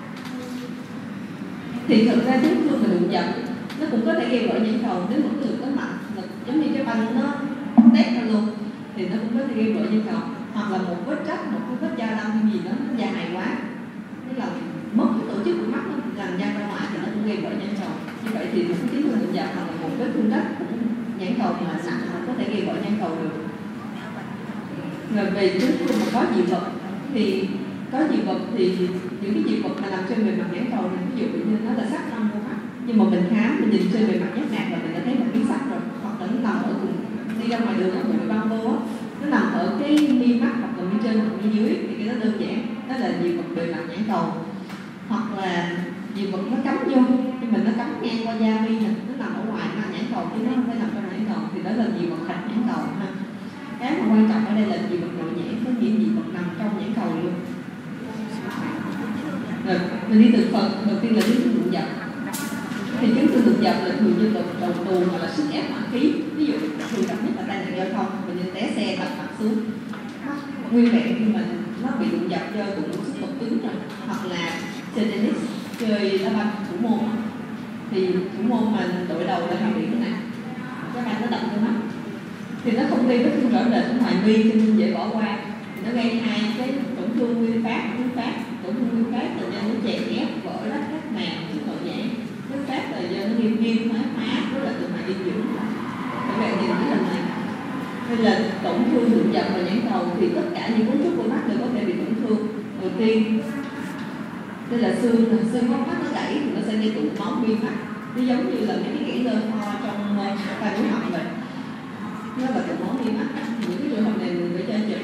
Thì thực ra chấn thương và đụng dập nó cũng có thể gây vỡ nhãn cầu nếu một cái lực có mạnh, giống như cái banh nó tét ra luôn thì nó cũng có thể gây vỡ nhãn cầu, hoặc là một vết rách, một cái vết da đâm hay gì đó nó dài quá, nó làm mất cái tổ chức của mắt, nó làm da ra ngoài thì nó cũng gây vỡ nhãn cầu. Như vậy thì một cái chấn thương đụng dập hoặc là một vết thương rách cũng nhãn cầu mà nặng có thể gây vỡ nhãn cầu được. Rồi về chấn thương mà có dị vật thì những cái dị vật mà nằm trên bề mặt nhãn cầu này, ví dụ như nó là sắc nằm vô mắt, nhưng mà mình khám mình nhìn trên bề mặt giác mạc là mình đã thấy một miếng sắt rồi, hoặc là nó nằm ở cùng đi ra ngoài đường nó bị băng vô á, nó nằm ở cái mi mắt hoặc là mi trên hoặc mi dưới thì cái đó đơn giản, đó là dị vật bề mặt nhãn cầu. Hoặc là dị vật nó cắm vô nhưng mà nó cắm ngang qua da mi nè, nó nằm ở ngoài nhãn cầu chứ nó không phải nằm trong nhãn cầu, thì đó là dị vật hạch nhãn cầu ha. Cái mà quan trọng ở đây là dị vật nội nhãn, có nghĩa dị vật nằm trong nhãn cầu luôn. Rồi mình đi từ phần đầu tiên là chấn thương đụng dập. Thì chấn thương đụng dập là thường như đầu tù hoặc là sức ép hỏa khí. Ví dụ thường gặp nhất là tai nạn giao thông, bệnh nhân té xe bật mặt xuống, nguyên vẹn khi mình nó bị đụng dập do tụng sức vật cứng rồi, hoặc là chơi tennis, chơi đá banh thủ môn, thì thủ môn mà đội đầu là bị cái này, cái banh nó đập vô mắt, thì nó không gây vết thương rõ rệt ở ngoài mi cho nên dễ bỏ qua. Nó gây hai cái tổn thương nguyên phát, tổn thương nguyên phát là do nó chèn ép vỡ rách các màng chứ nội nhãn, nguyên phát là do nó viêm hóa rất là từ ngoài dinh dưỡng. Các bạn nhìn cái hình này, hay là tổn thương đụng dập vào nhãn cầu thì tất cả những cấu trúc của mắt đều có thể bị tổn thương. Đầu tiên đây là xương góc mắt nó gãy thì nó sẽ gây tụ máu mi mắt, nó giống như là mấy cái gãy lơ ho trong tai mũi họng vậy, nó là tụ máu mi mắt. Những cái trường hợp này mình phải cho chụp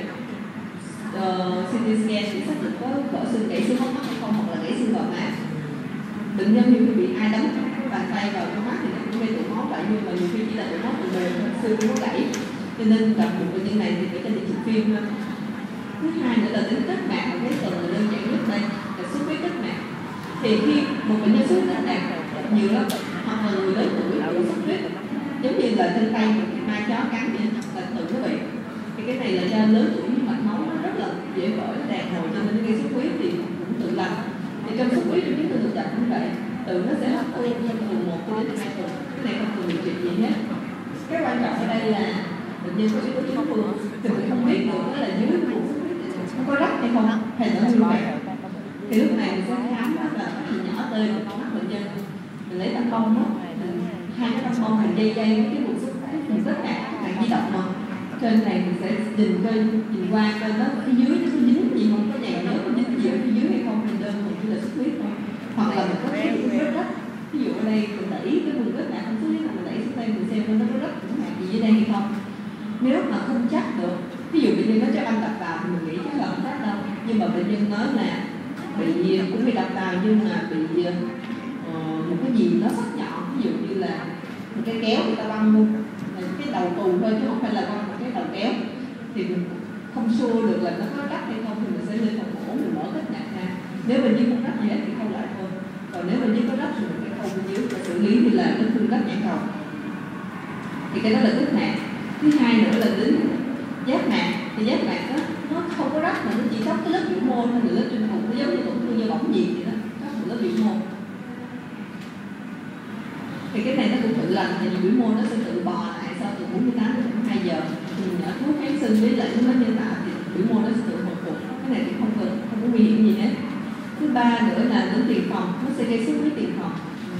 CT scan để xác định có vỡ xương gãy xương hốc mắt hay không, hoặc là gãy xương gò má. Bệnh nhân nhiều khi bị ai đấm cái bàn tay vào trong mắt thì nó cũng gây tụ máu vậy, nhưng mà nhiều khi chỉ là tụ máu từ bề xương nó gãy, cho nên gặp một bệnh nhân này thì phải cho đi chụp phim. Thứ hai nữa là tính kết mạc, cái phần là đơn giản nhất đây là xuất huyết kết mạc. Thì khi một bệnh nhân xuất huyết kết mạc nhiều lắm, hoặc là người lớn tuổi bị xuất huyết giống như là trên tay một cái mai chó cắn vậy là tự nó bị. Thì cái này là do lớn tuổi nhưng mạch máu nó rất là dễ vỡ, đàn hồi cho nên nó gây xuất huyết thì cũng tự lành. Thì trong xuất huyết trong những trường hợp như vậy, tự nó sẽ hấp thu trong từ 1 đến 2 tuần, cái này không cần điều trị gì hết. Cái quan trọng ở đây là bệnh nhân có yếu tố chấn thương thì mình không biết được đó là dưới vùng xuất huyết nó có rách hay không, hay nó như vậy. Thì lúc này mình sẽ khám đó là cái nhỏ tơi của mắt bệnh nhân, mình lấy tăm bông đó, hai cái tăm bông mình dây cái vùng xuất huyết, mình tất cả các di động mà trên này mình sẽ nhìn qua coi nó phía dưới nó có dính gì không, có nhàn nhớ có dính gì ở phía dưới hay không, thì đơn thuần chỉ là xuất huyết thôi. Hoặc là mình có cái vết rách, ví dụ ở đây mình đẩy cái vùng vết này không xuất huyết, mình đẩy xuống đây mình xem nó có rách cũng hạt gì dưới đây hay không. Nếu mà không chắc được, ví dụ bệnh nhân nó cho banh đập vào thì mình nghĩ chắc là không rách đâu, nhưng mà bệnh nhân nói là bị cũng bị đập vào nhưng mà bị một cái gì nó sắc nhọn, ví dụ như là một cái kéo người ta băng luôn cái đầu tù thôi chứ không phải là băng một cái đầu kéo, thì mình không sure được là nó có rách hay không thì mình sẽ lên phòng mổ mình mở kết nhạc ra. Nếu bên dưới không rách gì hết thì khâu lại thôi, còn nếu bên dưới có rách thì mình phải khâu bên dưới và xử lý như là chấn thương rách nhãn cầu. Thì cái đó là kết mạc. Thứ hai nữa là đến giác mạc. Thì giác mạc đó nó không có rách mà nó chỉ cắt cái lớp biểu mô hay là lớp trên cùng, nó giống như tổn thương do bỏng nhiệt vậy đó, cắt một lớp biểu mô. Thì cái này nó cũng tự lành, tại vì biểu mô nó sẽ tự bò lại sau từ 48 đến 2 giờ. Thì mình nhỏ thuốc kháng sinh với lại nó nhân tạo thì biểu mô nó sẽ tự hồi phục. Cái này thì không có nguy hiểm gì hết. Thứ ba nữa là đến tiền phòng, nó sẽ gây xuất huyết tiền phòng.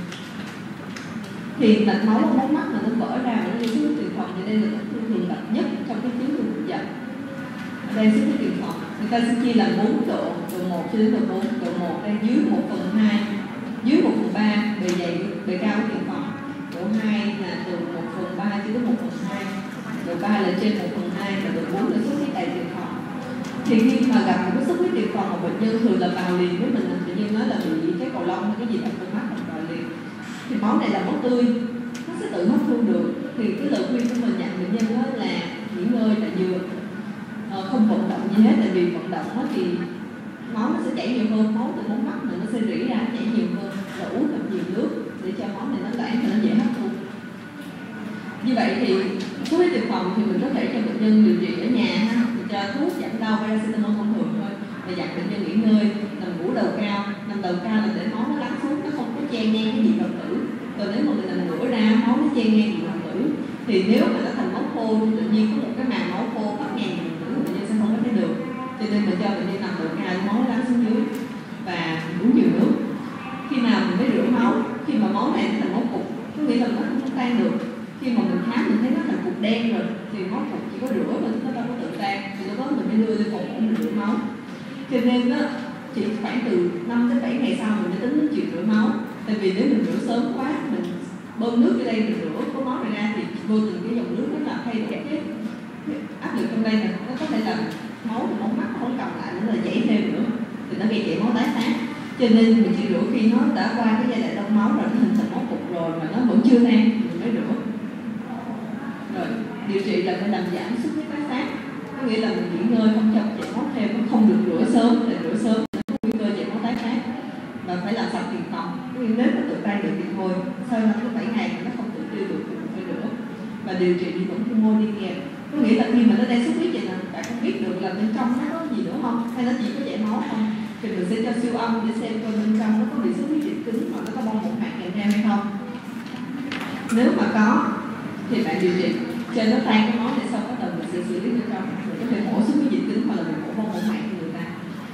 Thì mạch máu ở mống mắt mà nó vỡ ra và nó gây xuất huyết tiền phòng, thì đây là tổn thương thường gặp nhất trong cái chấn thương dập. Ở đây xuất huyết tiền phòng, người ta sẽ chia làm 4 độ, độ 1 cho đến độ 4. Độ 1 đây dưới 1/2, dưới 1/3 bề cao của tiền phòng. Độ 2 là từ 1/3 cho đến 1/2. Độ 3 là trên 1/2 và độ 4 là xuất huyết đầy tiền phòng. Thì khi mà gặp một cái xuất huyết tiền phòng của bệnh nhân thường là vào liền với mình tự nhiên nói là bị cái cầu lông hay cái gì trong con mắt mình vào liền. Thì máu này là máu tươi, nó sẽ tự hấp thu được. Thì cái lời khuyên của mình dặn bệnh nhân đó là nghỉ ngơi là vừa, không vận động gì hết, tại vì vận động thì máu nó sẽ chảy nhiều hơn, máu từ mống mắt mình nó sẽ rỉ ra chảy nhiều hơn, và uống thật nhiều nước để cho máu này nó loãng và nó dễ hấp thu. Như vậy thì xuất huyết tiền phòng thì mình có thể cho bệnh nhân điều trị ở nhà ha, cho thuốc giảm đau paracetamol thông thường thôi, và dặn bệnh nhân nghỉ ngơi, nằm ngủ đầu cao. Nằm đầu cao là để máu nó lắng xuống, nó không có chen ngang cái nhịp đồng tử. Còn nếu mà mình nằm ngửa ra, máu nó chen ngang nhịp đồng tử, thì nếu mà nó thành máu khô thì tự nhiên có một cái màng máu khô bắt ngang nhịp đồng tử, bệnh nhân sẽ không có thấy được. Cho nên mình cho bệnh nhân nằm đầu cao, máu lắng xuống dưới và uống nhiều nước. Khi nào mình mới rửa máu? Khi mà máu này thành máu cục, có nghĩa là nó không tan được. Khi mà mình khám mình thấy nó thành cục đen rồi thì máu cục chỉ có rửa mà nó đâu có tự tan, thì lúc đó mình mới đưa lên phòng mổ mình rửa máu. Cho nên đó, chỉ khoảng từ 5 đến 7 ngày sau mình mới tính đến chuyện rửa máu. Tại vì nếu mình rửa sớm quá, mình bơm nước ở đây mình rửa có máu này ra thì vô tình cái dòng nước nó làm thay đổi cái áp lực trong đây này, nó có thể làm máu mống mắt không cầm lại nữa là chảy thêm nữa, thì nó gây chảy máu tái phát. Cho nên mình chỉ rửa khi nó đã qua cái giai đoạn đông máu rồi, nó hình thành máu cục rồi mà nó vẫn chưa tan mình mới rửa. Rồi điều trị là phải làm giảm xuất huyết tái phát, có nghĩa là mình nghỉ ngơi không cho chảy máu thêm, nó không được rửa sớm, để rửa sớm nguy cơ chảy máu tái phát. Và phải làm sạch tiền phòng, nếu nó tự tan được thì thôi, sau 5 đến 7 ngày mà nó không tự tiêu được thì mình phải rửa. Và điều trị đi tổn thương mô đi kèm, có nghĩa là khi mà nó đang xuất huyết vậy là bạn không biết được là bên trong nó có gì nữa không, hay nó chỉ có chảy máu không, thì mình sẽ cho siêu âm để xem coi bên trong nó có bị xuất huyết dịch cứng hoặc nó có bong bóng mạch kèm theo hay không. Nếu mà có thì bạn điều trị cho nó tan cái máu để sau bắt đầu mình sẽ xử lý bên trong, mình có thể mổ xuất huyết dịch cứng hoặc là mình mổ bong bóng mạch cho người ta.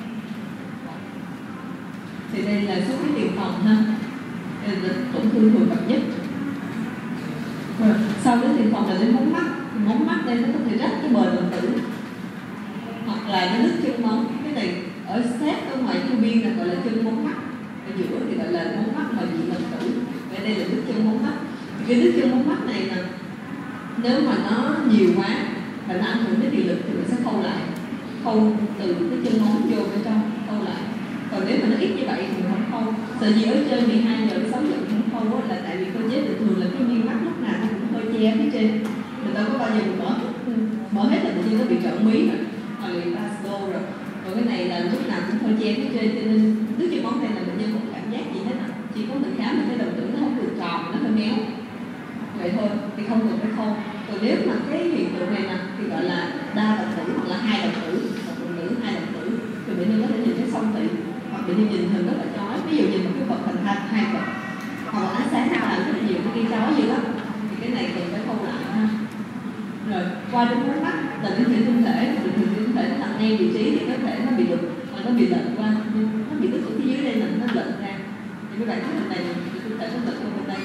Thì đây là xuất huyết tiền phòng ha, đây là tổn thương thường gặp nhất. Rồi, sau đến tiền phòng là đến mống mắt. Mống mắt đây nó có thể rách cái bờ đồng tử hoặc là nó đứt chân móng. Cái này ở sát ở ngoài chu biên là gọi là chân móng mắt, ở giữa thì gọi là móng mắt ngoài diện đồng tử. Và đây là đứt chân móng mắt. Cái đứt chân móng mắt này nè, nếu mà nó nhiều quá và nó ảnh hưởng đến thị lực thì mình sẽ khâu lại, khâu từ cái chân móng vô bên trong, khâu lại. Còn nếu mà nó ít như vậy thì mình không khâu. Sợ gì ở trên 12 giờ đến 6 giờ mình không khâu là tại vì cơ chế bình thường là cái viên mắt lúc nào nó cũng hơi che phía trên, mình đâu có bao giờ mình mở hết là tự nhiên nó bị trợn mí rồi, hoặc là bị pasdo rồi. Còn cái này là lúc nào cũng hơi che phía trên, cho nên đứt chân móng này là bệnh nhân không cảm giác gì hết. Chỉ có mình khám mình thấy đồng tử nó không được tròn, nó hơi méo vậy thôi, thì không cần phải khâu. Còn nếu mà cái hiện tượng này nè thì gọi là đa đồng tử hoặc là hai đồng tử, một phụ nữ hai đồng tử, thì bệnh nhân có thể nhìn thấy song tị, hoặc bệnh nhân nhìn hình rất là chói, ví dụ nhìn một cái vật thành hai vật, hoặc là ánh sáng nó làm rất nhiều cái kia chói dữ lắm, thì cái này cần phải khâu lại ha. Rồi qua đến mống mắt là đến thủy tinh thể, thì thủy tinh thể nó nằm ngay vị trí thì có thể nó bị lệch, hoặc nó bị lệch qua, nó bị đứt ở phía dưới đây là nó lệch ra. Thì các bạn thấy hình này thủy tinh thể nó lệch qua bên đây,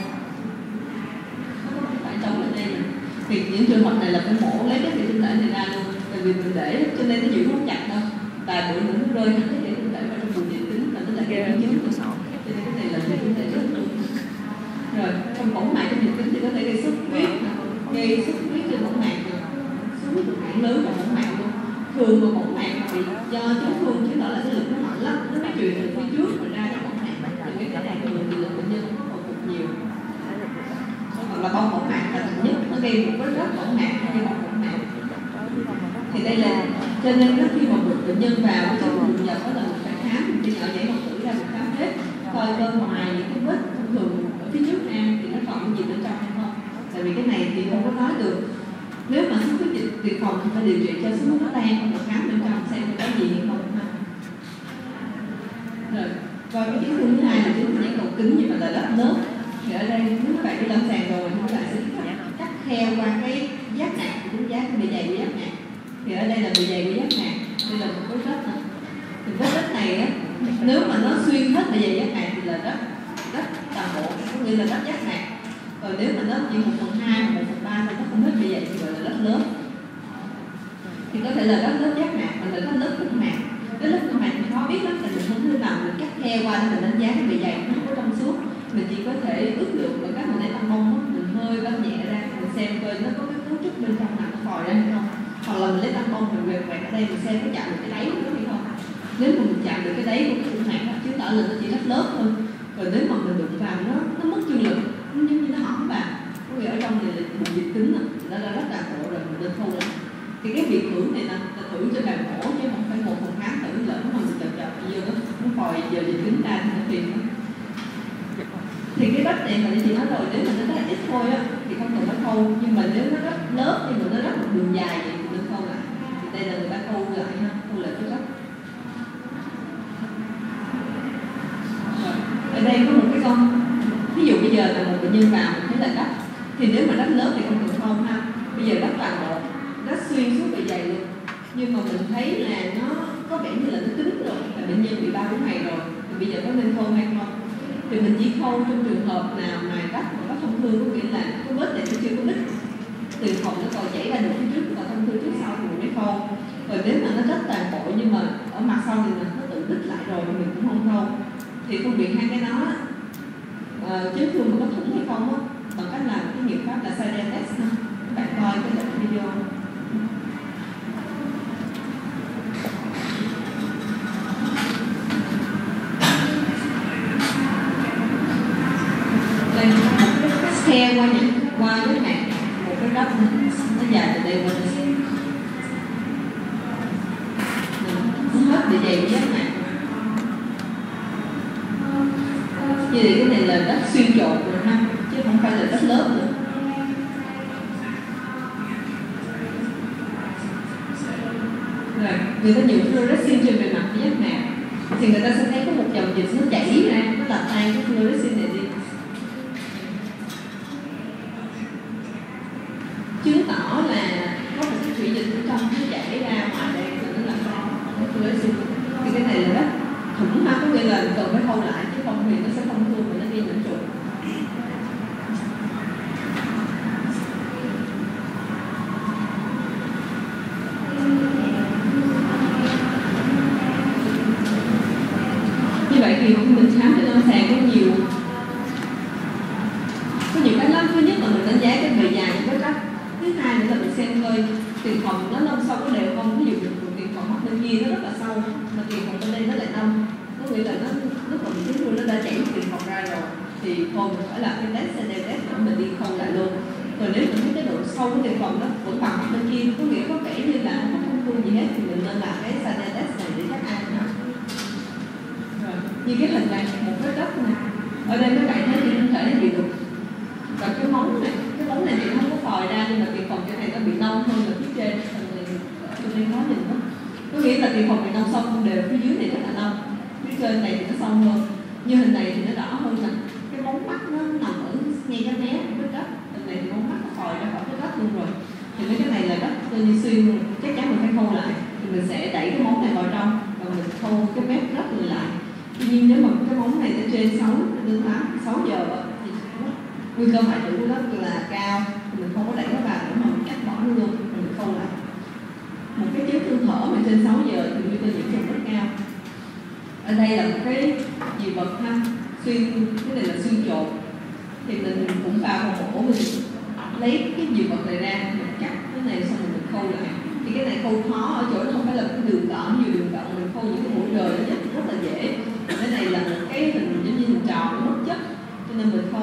trong ở đây này. Thì những trường hợp này là phải mổ lấy cái thủy tinh thể này ra luôn, tại vì mình để cho nên nó giữ không chặt đâu, và bữa nữa nó rơi hết cái thủy tinh thể vào trong vùng nhiệt tính và nó là cái biến chứng của sọ. Cho nên cái này là thủy tinh thể rất luôn. Rồi trong võng mạc trong nhiệt tính thì có thể gây xuất huyết trên võng mạc, xuất huyết mảng lớn và võng mạc luôn. Thường mà võng mạc bị do chấn thương chứ đó là cái lực nó mạnh lắm, nó mới truyền từ phía trước mà ra cái bỏng mạc. Thì cái này thường thì bệnh nhân không hồi phục nhiều. Hoặc là bong bóng mạc là nhất, nó gây một vết rách bỏng mạc hay bong bóng mạc. Thì đây là cho nên khi mà một bệnh nhân vào với chấn thương nhập đó là mình phải khám, đi nhỏ nhảy học tử ra mình khám hết, coi bên ngoài những cái vết thông thường ở phía trước ra thì nó còn gì bên trong hay không. Tại vì cái này thì không có nói được. Nếu mà xuất huyết dự phòng thì phải điều trị cho xuất huyết nó tan, hoặc là khám bên trong xem có gì hay không ha. Rồi, coi cái chấn thương thứ hai là chấn thương nhãn cầu kính nhưng mà là lớp lớp. Thì ở đây nếu các bạn đi lâm sàng rồi thì các bạn sẽ cắt khe qua cái giác mạc, cái bề dày của giác mạc. Thì ở đây là bề dày của giác mạc, đây là một vết rách này. Thì vết rách này á, nếu mà nó xuyên hết bề dày giác mạc thì là rất toàn bộ, có nghĩa là rất giác mạc. Còn nếu mà nó chỉ 1/2 hoặc 1/3 thì nó không hết bề dày thì gọi là rất lớn. Thì có thể là rất lớp giác mạc hoặc là rất lớp củng mạc. Cái lớp củng mạc thì khó biết lắm, tại mình không thể nào mình cắt khe qua để mình đánh giá cái bề dày nó không có trong suốt. Mình chỉ có thể ước lượng bằng cách mình lấy tăm bông mình hơi bấm nhẹ ra, mình xem coi nó có cái cấu trúc bên trong nào nó phòi ra hay không. Hoặc là mình lấy tăm bông mình quẹt ở đây mình xem có chạm được cái đáy của nó hay không. Nếu mà mình chạm được cái đáy của cái củng mạc đó chứng tỏ là nó chỉ rất lớp thôi. Rồi nếu mà mình đụng vào nó mất chương lực, nó giống như nó hỏng vào. Có nghĩa ở trong này là một dịch kính nó đã rất là khổ rồi, mình nên thu lại. Thì cái việc thử này là thử cho càng khổ chứ không phải một phòng khám thử lỡ mà mình chậm vô nó phòi giờ dịch kính ra thì nó phiền. Thì cái vết này mà chị nói rồi, nếu mà nó rất ít thôi á thì không cần phải khâu, nhưng mà nếu nó rất lớp nhưng mà nó rất một đường dài vậy thì nên khâu lại. Thì đây là người ta khâu lại ha, khâu lại cái vết. Ở đây có một cái con, ví dụ bây giờ là một bệnh nhân vào mình thấy là đất, thì nếu mà đất lớn thì không cần khâu ha. Bây giờ đất toàn bộ, đất xuyên suốt bề dày luôn, nhưng mà mình thấy là nó có vẻ như là nó cứng rồi, là bệnh nhân bị 3-4 ngày rồi, thì bây giờ có nên khâu hay không? Thì mình chỉ khâu trong trường hợp nào mà đất mà có thông thương, có nghĩa là cái vết này nó chưa có đứt, từ phòng nó còn chảy ra được phía trước và thông thương trước sau thì mình mới khâu. Rồi nếu mà nó rất toàn bộ nhưng mà ở mặt sau thì nó tự đứt lại rồi thì mình cũng không khâu. Thì phân biệt hai cái đó chấn thương mà có thủng hay không á, bằng cách làm cái nghiệm pháp là Sadia test ha. Các bạn coi cái đoạn video. Đây một cái xe qua cái này, một cái đất nó dài từ đây qua đây, nó hết bị dày với này. Như vậy cái này là đất xuyên trộn rồi ha, chứ không phải là đất lớp nữa. Rồi, người ta dùng fluorescein trên bề mặt của giác mạc thì người ta sẽ thấy có một dòng dịch nó chảy ra, nó làm tan cái fluorescein này đi, chứng tỏ là có một cái thủy dịch ở trong nó chảy ra ngoài đây và nó làm tan cái fluorescein. Thì cái này là đất thủng ha, có nghĩa là cần phải khâu lại chứ không thì nó sẽ không thương và nó đi nhiễm trùng. Như vậy thì mình khám trên lâm sàng có nhiều cách lắm. Thứ nhất là mình đánh giá cái bề dài của vết rách. Thứ hai nữa là mình xem coi tiền phòng nó nông sâu có đều không. Ví dụ tiền phòng mắt bên kia nó rất là sâu mà tiền phòng bên đây nó lại nông, có nghĩa là nó còn bị chấn thương, nó đã chảy tiền phòng ra rồi thì thôi mình phải làm cái test CT test để mình đi khâu lại luôn. Rồi nếu mình thấy cái độ sâu của tiền phòng nó vẫn bằng mắt bên kia, có nghĩa có vẻ như là không có thông thương gì hết thì mình nên làm cái CT test này để chắc ăn nữa. Rồi như cái hình này một cái đất này, ở đây các bạn thấy trên thân thể nó bị đục, và cái móng này thì không có phòi ra nhưng mà tiền phòng cái này nó bị nông hơn là phía trên. Tôi đang nói nhìn đó, có nghĩa là tiền phòng bị nông sâu không đều, phía dưới này rất là nông, phía trên này thì nó sâu hơn. Như hình này thì nó đỏ hơn nè, cái móng mắt nó nằm ở ngay cái mé của cái đất, hình này thì móng mắt nó phòi ra khỏi cái đất luôn rồi. Thì mấy cái này là đất coi như xuyên luôn, chắc chắn mình phải khâu lại. Thì mình sẽ đẩy cái móng này vào trong và mình khâu cái mép đất này lại. Tuy nhiên nếu mà cái móng này ở trên 6 giờ thì nguy cơ hoại tử của nó là cao, thì mình không có đẩy nó vào nữa mà mình cắt bỏ nó luôn, mình khâu lại. Một cái chấn thương thở mà trên 6 giờ thì nguy cơ nhiễm trùng rất cao. Ở đây là một cái dị vật ha, cái này là xuyên trộn, thì mình cũng vào một ổ, mình lấy cái dị vật này ra, mình cắt cái này xong rồi mình khâu lại. Thì cái này khâu khó ở chỗ nó không phải là cái đường đỏ như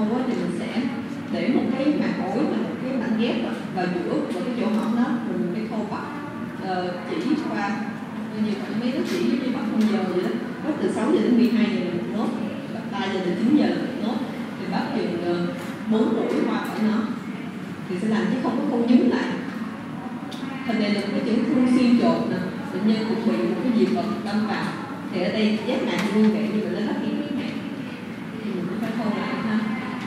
á, thì mình sẽ để một cái màng ối và một cái mảnh ghép vào giữa và cái chỗ hõm đó, rồi mình cái khâu bắt chỉ qua như mấy đứa chỉ như bắt con giờ vậy đó, bắt từ 6 giờ đến 12 giờ là một nốt, bắt 3 giờ đến 9 giờ là một nốt, thì bắt chừng 4 buổi qua khỏi nó thì sẽ làm chứ không có khâu nhúng lại. Hình này là một cái chấn thương xuyên chột nè, bệnh nhân cũng bị một cái gì vật đâm vào, thì ở đây giác mạc luôn vậy như vậy nó lắc cái mạc thì mình cũng phải khâu lại ha.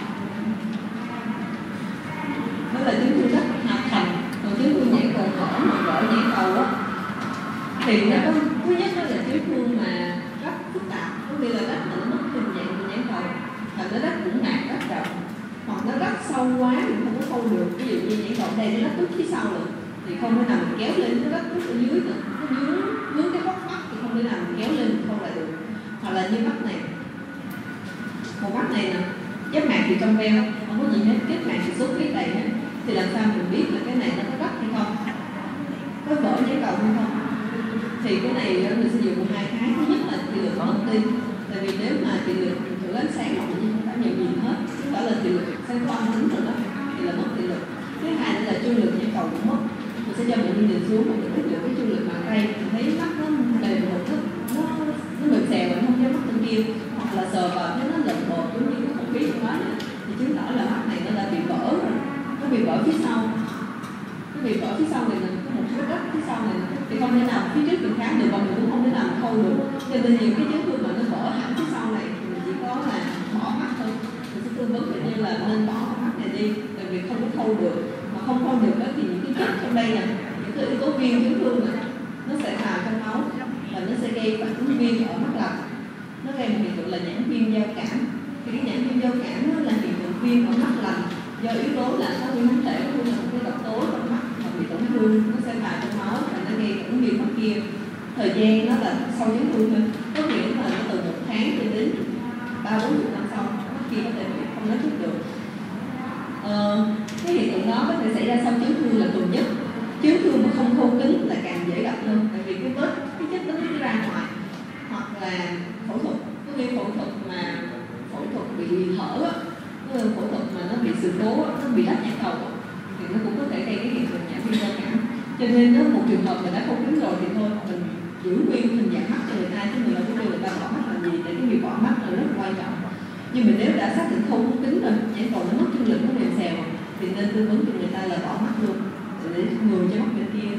Đó là chấn thương rất hạt thành. Còn chấn thương nhãn cầu hở mà vỡ nhãn cầu á thì nó có thứ nhất đó là chấn thương mà rất phức tạp, có nghĩa là rách mà nó mất hình dạng của nhãn cầu, và nó rách cũng nặng rất rộng, hoặc nó rách sâu quá mình không có khâu được. Ví dụ như nhãn cầu đây nó rách trước phía sau rồi thì không thể nào mình kéo lên, nó rách trước ở dưới nữa, nó dướng cái góc mắt thì không thể nào mình kéo lên mình khâu lại được. Hoặc là như mắt này, một mắt này nè, giáp mạc thì trong veo không có gì hết, kết mạc thì xuất huyết đầy hết, thì làm sao mình biết là cái này nó có rách hay không, có vỡ nhãn cầu hay không. Thì cái này mình sử dụng hai cái. Thứ nhất là thị lực mất đi, tại vì nếu mà thị lực thử ánh sáng mà mình không cảm nhận gì hết, đó là thị lực sáng có âm tính rồi đó, thì là mất thị lực. Thứ hai nữa là chu lực nhãn cầu cũng mất. Mình sẽ cho bệnh nhân nhìn xuống, mình biết được cái chu lực bàn tay, mình thấy mắt nó mềm một nó mềm xèo, mình không dám mắt bên kia, hoặc là sờ vào thấy nó lợn bột giống như cái không khí trong đó này, thì chứng tỏ là mắt này nó đã bị vỡ rồi, nó bị vỡ phía sau. Nó bị vỡ phía sau này là có một cái đất phía sau này thì không thể nào phía trước mình khám được và mình cũng không thể nào khâu được. Cho nên nhiều cái chấn thương mà nó vỡ hẳn phía sau này thì mình chỉ có là bỏ mắt thôi. Mình sẽ tư vấn bệnh nhân là nên bỏ mắt này đi, tại vì không có khâu được. Mà không khâu được đó thì những cái chất trong đây nè, những cái yếu tố viêm chấn thương này nó sẽ vào trong máu và nó sẽ gây phản ứng viêm ở mắt lạnh. Nó gây một hiện tượng là nhãn viêm giao cảm. Thì cái nhãn viêm giao cảm nó là hiện tượng viêm ở mắt lạnh do yếu tố là có viêm kháng thể, cũng là một cái độc tố trong mắt và bị tổn thương, nó sẽ vào trong máu và nó gây phản ứng viêm mắt kia. Thời gian nó là sau chấn thương thôi, có nghĩa là nó từ 1 tháng cho đến 3-4 năm sau mắt kia có thể bị không nói trước được. Cái hiện tượng đó có thể xảy ra sau chấn thương là thường nhất. Chấn thương mà không khâu kín là càng dễ gặp hơn, tại vì cái vết cái chất nó ra ngoài. Hoặc là phẫu thuật, có nghĩa phẫu thuật mà phẫu thuật bị hở á, phẫu thuật mà nó bị sự cố, nó bị rách nhãn cầu thì nó cũng có thể gây cái hiện tượng nhãn viêm giao cảm. Cho nên nếu một trường hợp mà đã không kín rồi thì thôi mình giữ nguyên hình dạng mắt cho người ta, chứ mình đâu có kêu người ta bỏ mắt làm gì, tại cái việc bỏ mắt là rất quan trọng. Nhưng mà nếu đã xác định không có kín rồi, nhãn cầu nó mất chương lực, nó mềm xèo thì nên tư vấn cho người ta là bỏ mắt luôn để người cho mắt bên kia.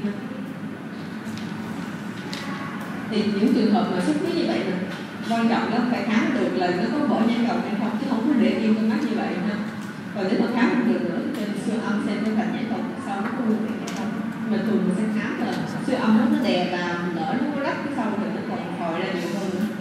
Thì những trường hợp mà xuất huyết như vậy nè, quan trọng lắm, phải khám được là nó có vỡ nhãn cầu hay không, chứ không có để yên con mắt như vậy ha. Còn nếu mà khám không được nữa thì trên siêu âm xem cái cạnh nhãn cầu sau nó có luôn hay không. Mà thường mình sẽ khám là siêu âm nó đè vào, lỡ nó có rách cái sau thì nó còn phòi ra nhiều hơn nữa.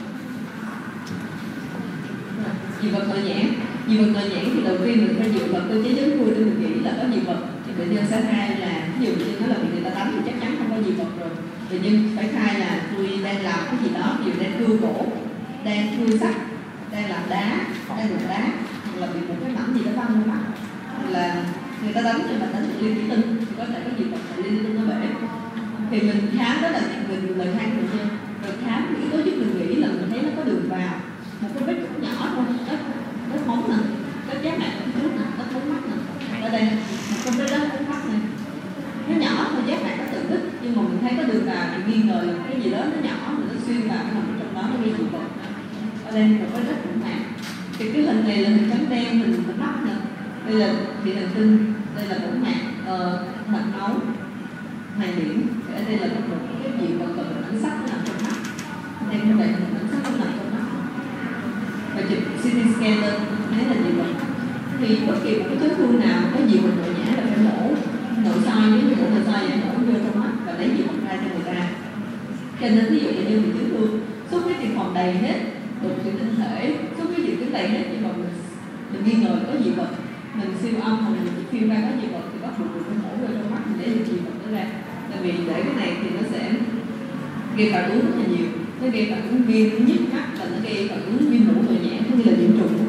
Dị vật nội nhãn. Dị vật nội nhãn thì đầu tiên mình phải dựa vào cơ chế chấn thương để mình nghĩ là có dị vật, thì bệnh nhân sẽ khai là ví dụ như nó là bị người ta đánh thì chắc chắn không có dị vật rồi. Bệnh nhân phải khai là tôi đang làm cái gì đó, ví dụ đang cưa gỗ, đang cưa sắt, đang làm đá, đang đục đá, hoặc là bị một cái mảnh gì đó văng vào mắt, hoặc là người ta đánh nhưng mà đánh liên thủy tinh thì có thể có dị vật liên thủy tinh nó bể. Thì mình khám đó là mình lời khai của bệnh nhân, rồi khám yếu tố giúp mình nghĩ là mình thấy nó có đường vào một cái vết cắt nhỏ thôi, đất móng nè, đất giác mạc ở trước nè, đất móng mắt nè, ở đây một cái vết đất móng mắt này, nó nhỏ thôi, giác mạc nó tự đứt nhưng mà mình thấy có đường vào thì nghi ngờ là cái gì đó nó nhỏ mà nó xuyên vào cái nằm trong đó, nó gây dị vật. Ở đây một cái đất cũng mạc. Thì cái hình này là hình trắng đen, hình mắt nè, đây là bị thần kinh, đây là bỏng mạc, mạch máu, màng điểm, ở đây là một cái dị vật gọi là ảnh sắc nó nằm trong mắt. Đây như vậy là ảnh sắc nó nằm trong mắt. Và chụp CT scan lên thấy là dị vật. Thì bất kỳ một cái chấn thương nào có dị vật nội nhãn là phải mổ nội soi, nếu như mổ nội soi vậy mổ vô trong mắt và lấy dị vật ra cho người ta. Cho nên ví dụ như bị chấn thương xuất huyết tiền phòng đầy hết, đục thủy tinh thể, xuất huyết tiền tuyến đầy hết, nhưng mà mình nghi ngờ có dị vật, mình siêu âm hoặc mình phim ra có dị vật thì bắt buộc mình phải mổ vô trong mắt mình để được dị vật nó ra. Tại vì để cái này thì nó sẽ gây phản ứng rất là nhiều, nó gây phản ứng viêm nhức mắt và nó gây phản ứng viêm mũi nội nhãn cũng như là nhiễm trùng.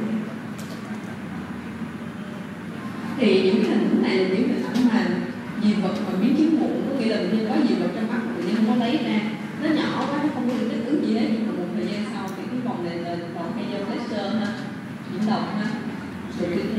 Thì những cái hình ảnh này là những hình ảnh mà dị vật mà biến chứng muộn, có nghĩa là bệnh nhân có dị vật trong mắt mà bệnh nhân không có lấy ra, nó nhỏ quá, nó không có được kích ứng gì hết, nhưng mà một thời gian sau thì cái vòng này là vòng cây dâu tester ha, nhiễm độc ha, rồi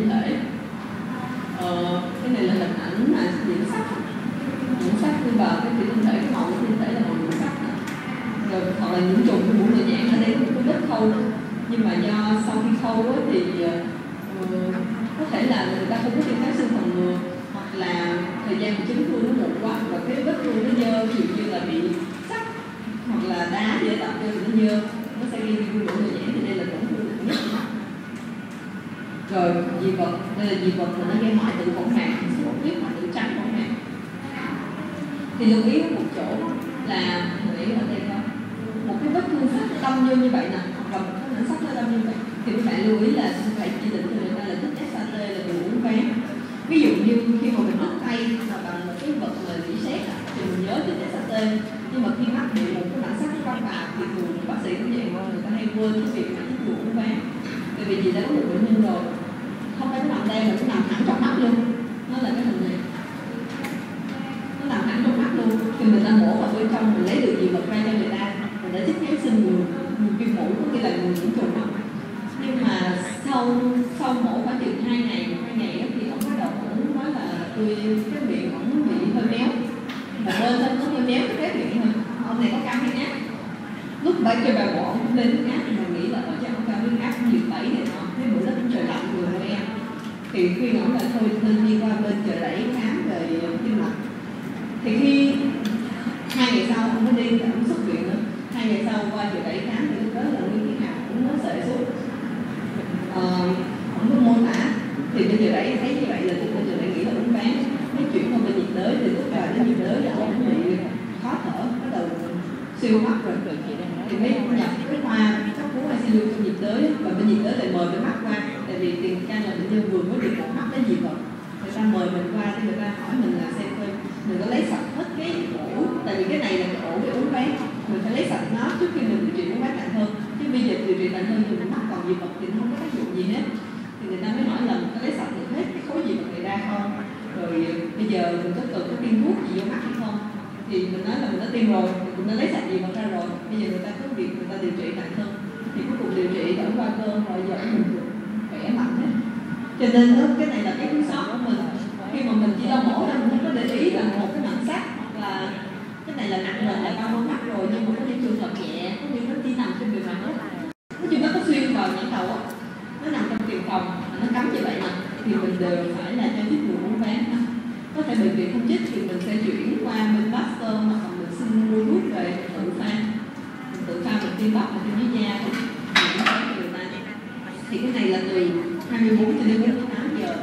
nhiễm trùng của mũi nội nhãn ở đây cũng rất khâu, nhưng mà do sau khi khâu thì có thể là người ta không có tiêm kháng sinh phòng ngừa, hoặc là thời gian của chấn thương nó muộn quá, và cái vết thương nó dơ, ví dụ như là bị sắt hoặc là đá để tạo cho nó dơ, nó sẽ gây viêm mũi nội nhãn. Thì đây là tổn thương nặng nhất của mắt. Rồi dị vật, đây là dị vật mà nó gây hoại tử võng mạc, xuất huyết hoại tử trắng võng mạc. Thì lưu ý một chỗ là để ở đây coi một cái vết thương sắt đâm vô như vậy nè, hoặc là một cái mảnh sắt nó đâm như vậy, thì các bạn lưu ý là phải chỉ định cho người ta là thích SAT là từ uống ván. Ví dụ như khi mà mình đứt tay mà bằng một cái vật là dĩ sét thì mình nhớ thích SAT, nhưng mà khi mắc bị một cái mảnh sắt nó đâm vào thì thường bác sĩ cũng vậy, người ta hay quên cái việc mà thích uống ván. Tại vì chị đã có một bệnh nhân rồi, không phải nó nằm đây mà nó nằm thẳng trong mắt luôn, nó là cái hình này, nó nằm thẳng trong mắt luôn. Khi mình ta mổ vào bên trong, mình lấy được dị vật ra cho người ta, mình đã chích kháng sinh người viêm mũi, có nghĩa là người nhiễm trùng mắt. Nhưng mà sau mổ khoảng chừng 2 ngày thì ông bắt đầu cũng nói là cái miệng ổng bị hơi méo, một bên nó hơi méo cái miệng thôi. Ông này có cao huyết áp, lúc bảy cho bà mổ ông lên huyết áp thì mình nghĩ là ở trong ông cao huyết áp nhiệt tẩy này nọ, cái bữa đó cũng trời lạnh người Noel, thì khuyên ổng là thôi nên đi qua bên chợ đẩy khám về tim mạch. Thì khi 2 ngày sau ông mới đi, ông xuất viện nữa. 2 ngày sau qua chợ đẩy khám thì lúc đó là Nguyễn Thị Hào cũng nó sợi sốt, ông có mô tả. Thì bây giờ đẩy thấy như vậy là bây giờ đẩy nghĩ là uống ván, mới chuyển qua bên nhiệt đới. Thì lúc vào đến nhiệt đới là ông bị khó thở, bắt đầu siêu hấp rồi, thì mới nhập cái khoa cấp cứu ICU trong nhiệt đới, và bên nhiệt đới lại mời cái mắt qua, tại vì tiền căn là bệnh nhân vừa mới bị mắc cái dị vật, người ta mời mình qua thì người ta hỏi mình là xem coi mình có lấy sạch hết cái ổ, tại vì cái này là cái ổ để uống ván, mình phải lấy sạch nó trước khi mình điều trị uống ván nặng hơn, chứ bây giờ điều trị nặng hơn thì mình mắc còn dị vật thì không có tác dụng gì hết. Thì người ta mới hỏi là mình có lấy sạch được hết cái khối dị vật này ra không, rồi bây giờ mình có cần có tiêm thuốc gì vô mắt hay không. Thì mình nói là mình đã tiêm rồi, mình đã lấy sạch dị vật ra rồi, bây giờ người ta có việc người ta điều trị nặng hơn, thì cuối cùng điều trị ở qua cơn rồi giờ mình khỏe mạnh hết. Cho nên đó, cái này là cái thiếu sót của mình. Khi mà mình chỉ đau mổ ra mình không có để ý là một cái mảnh sắt, hoặc là cái này là nặng rồi, là bao mắt rồi, nhưng mà có những trường hợp nhẹ, có những nó chỉ nằm trên bề mặt hết. Nói chung nó có xuyên vào nhãn cầu, nó nằm trong tiền phòng, nó cắm như vậy mà, thì mình đều phải là cho chích ngừa uống ván. Có thể bệnh viện không chích thì mình sẽ chuyển qua bên Pasteur, hoặc là mình xin mua thuốc về tự pha, mình tiêm bắp ở trên dưới da thì thì cái này là từ 24 cho đến 48 giờ.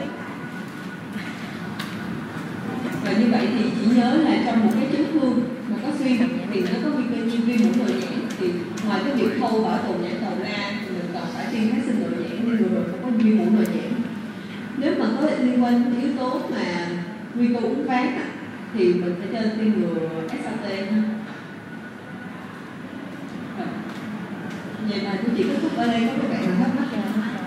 Và như vậy thì chỉ nhớ là trong một cái chấn thương mà có xuyên thì nó có nguy cơ nhiễm viêm mũi nội nhãn, thì ngoài cái việc khâu bảo tồn nhãn cầu ra thì mình còn phải tiêm kháng sinh nội nhãn để ngừa không có viêm mũi nội nhãn. Nếu mà có liên quan đến yếu tố mà nguy cơ uống ván thì mình phải cho tiêm ngừa SAT ha. Vậy mà tôi chỉ kết thúc ở đây, có các bạn nào thắc mắc không?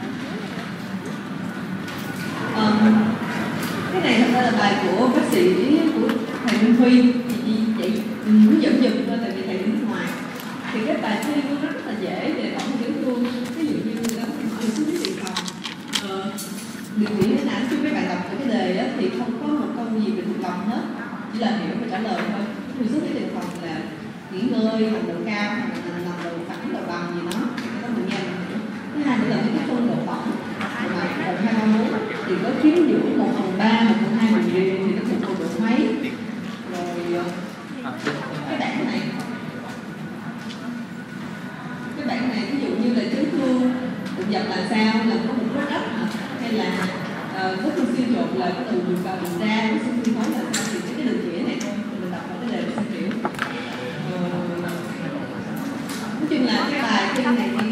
Cái này thật ra là bài của bác sĩ của thầy Minh Huy, thì chị chạy hướng dẫn giùm thôi, tại vì thầy đi nước ngoài. Thì cái bài thi nó rất là dễ để tổng chấn thương. Ví dụ như người ta có thể hỏi xuống cái tiền phòng, điều kiện thế nào khi mấy bạn đọc cái đề đó, thì không có một câu gì về thuộc lòng hết, chỉ là hiểu và trả lời thôi. Thì xuống cái tiền phòng là nghỉ ngơi, hành độ cao, hoặc là nằm đầu phẳng đầu bằng gì đó, đó mình nghe mình hiểu. Thứ hai nữa là mấy cái phân độ tổng, mà 1, 2, 3, 4 thì có chiếm giữa 1/3, 1/2 mình đi thì nó thuộc độ mấy. Rồi cái bảng này, ví dụ như là chấn thương đụng dập là sao, là có một vết đất hay là vết thương xuyên trộn là có từ đường vào đường ra, vết thương xuyên khối là sao, thì cái đường chỉ này thôi mình đọc vào cái đề để xem hiểu. Nói chung là cái bài thi này thì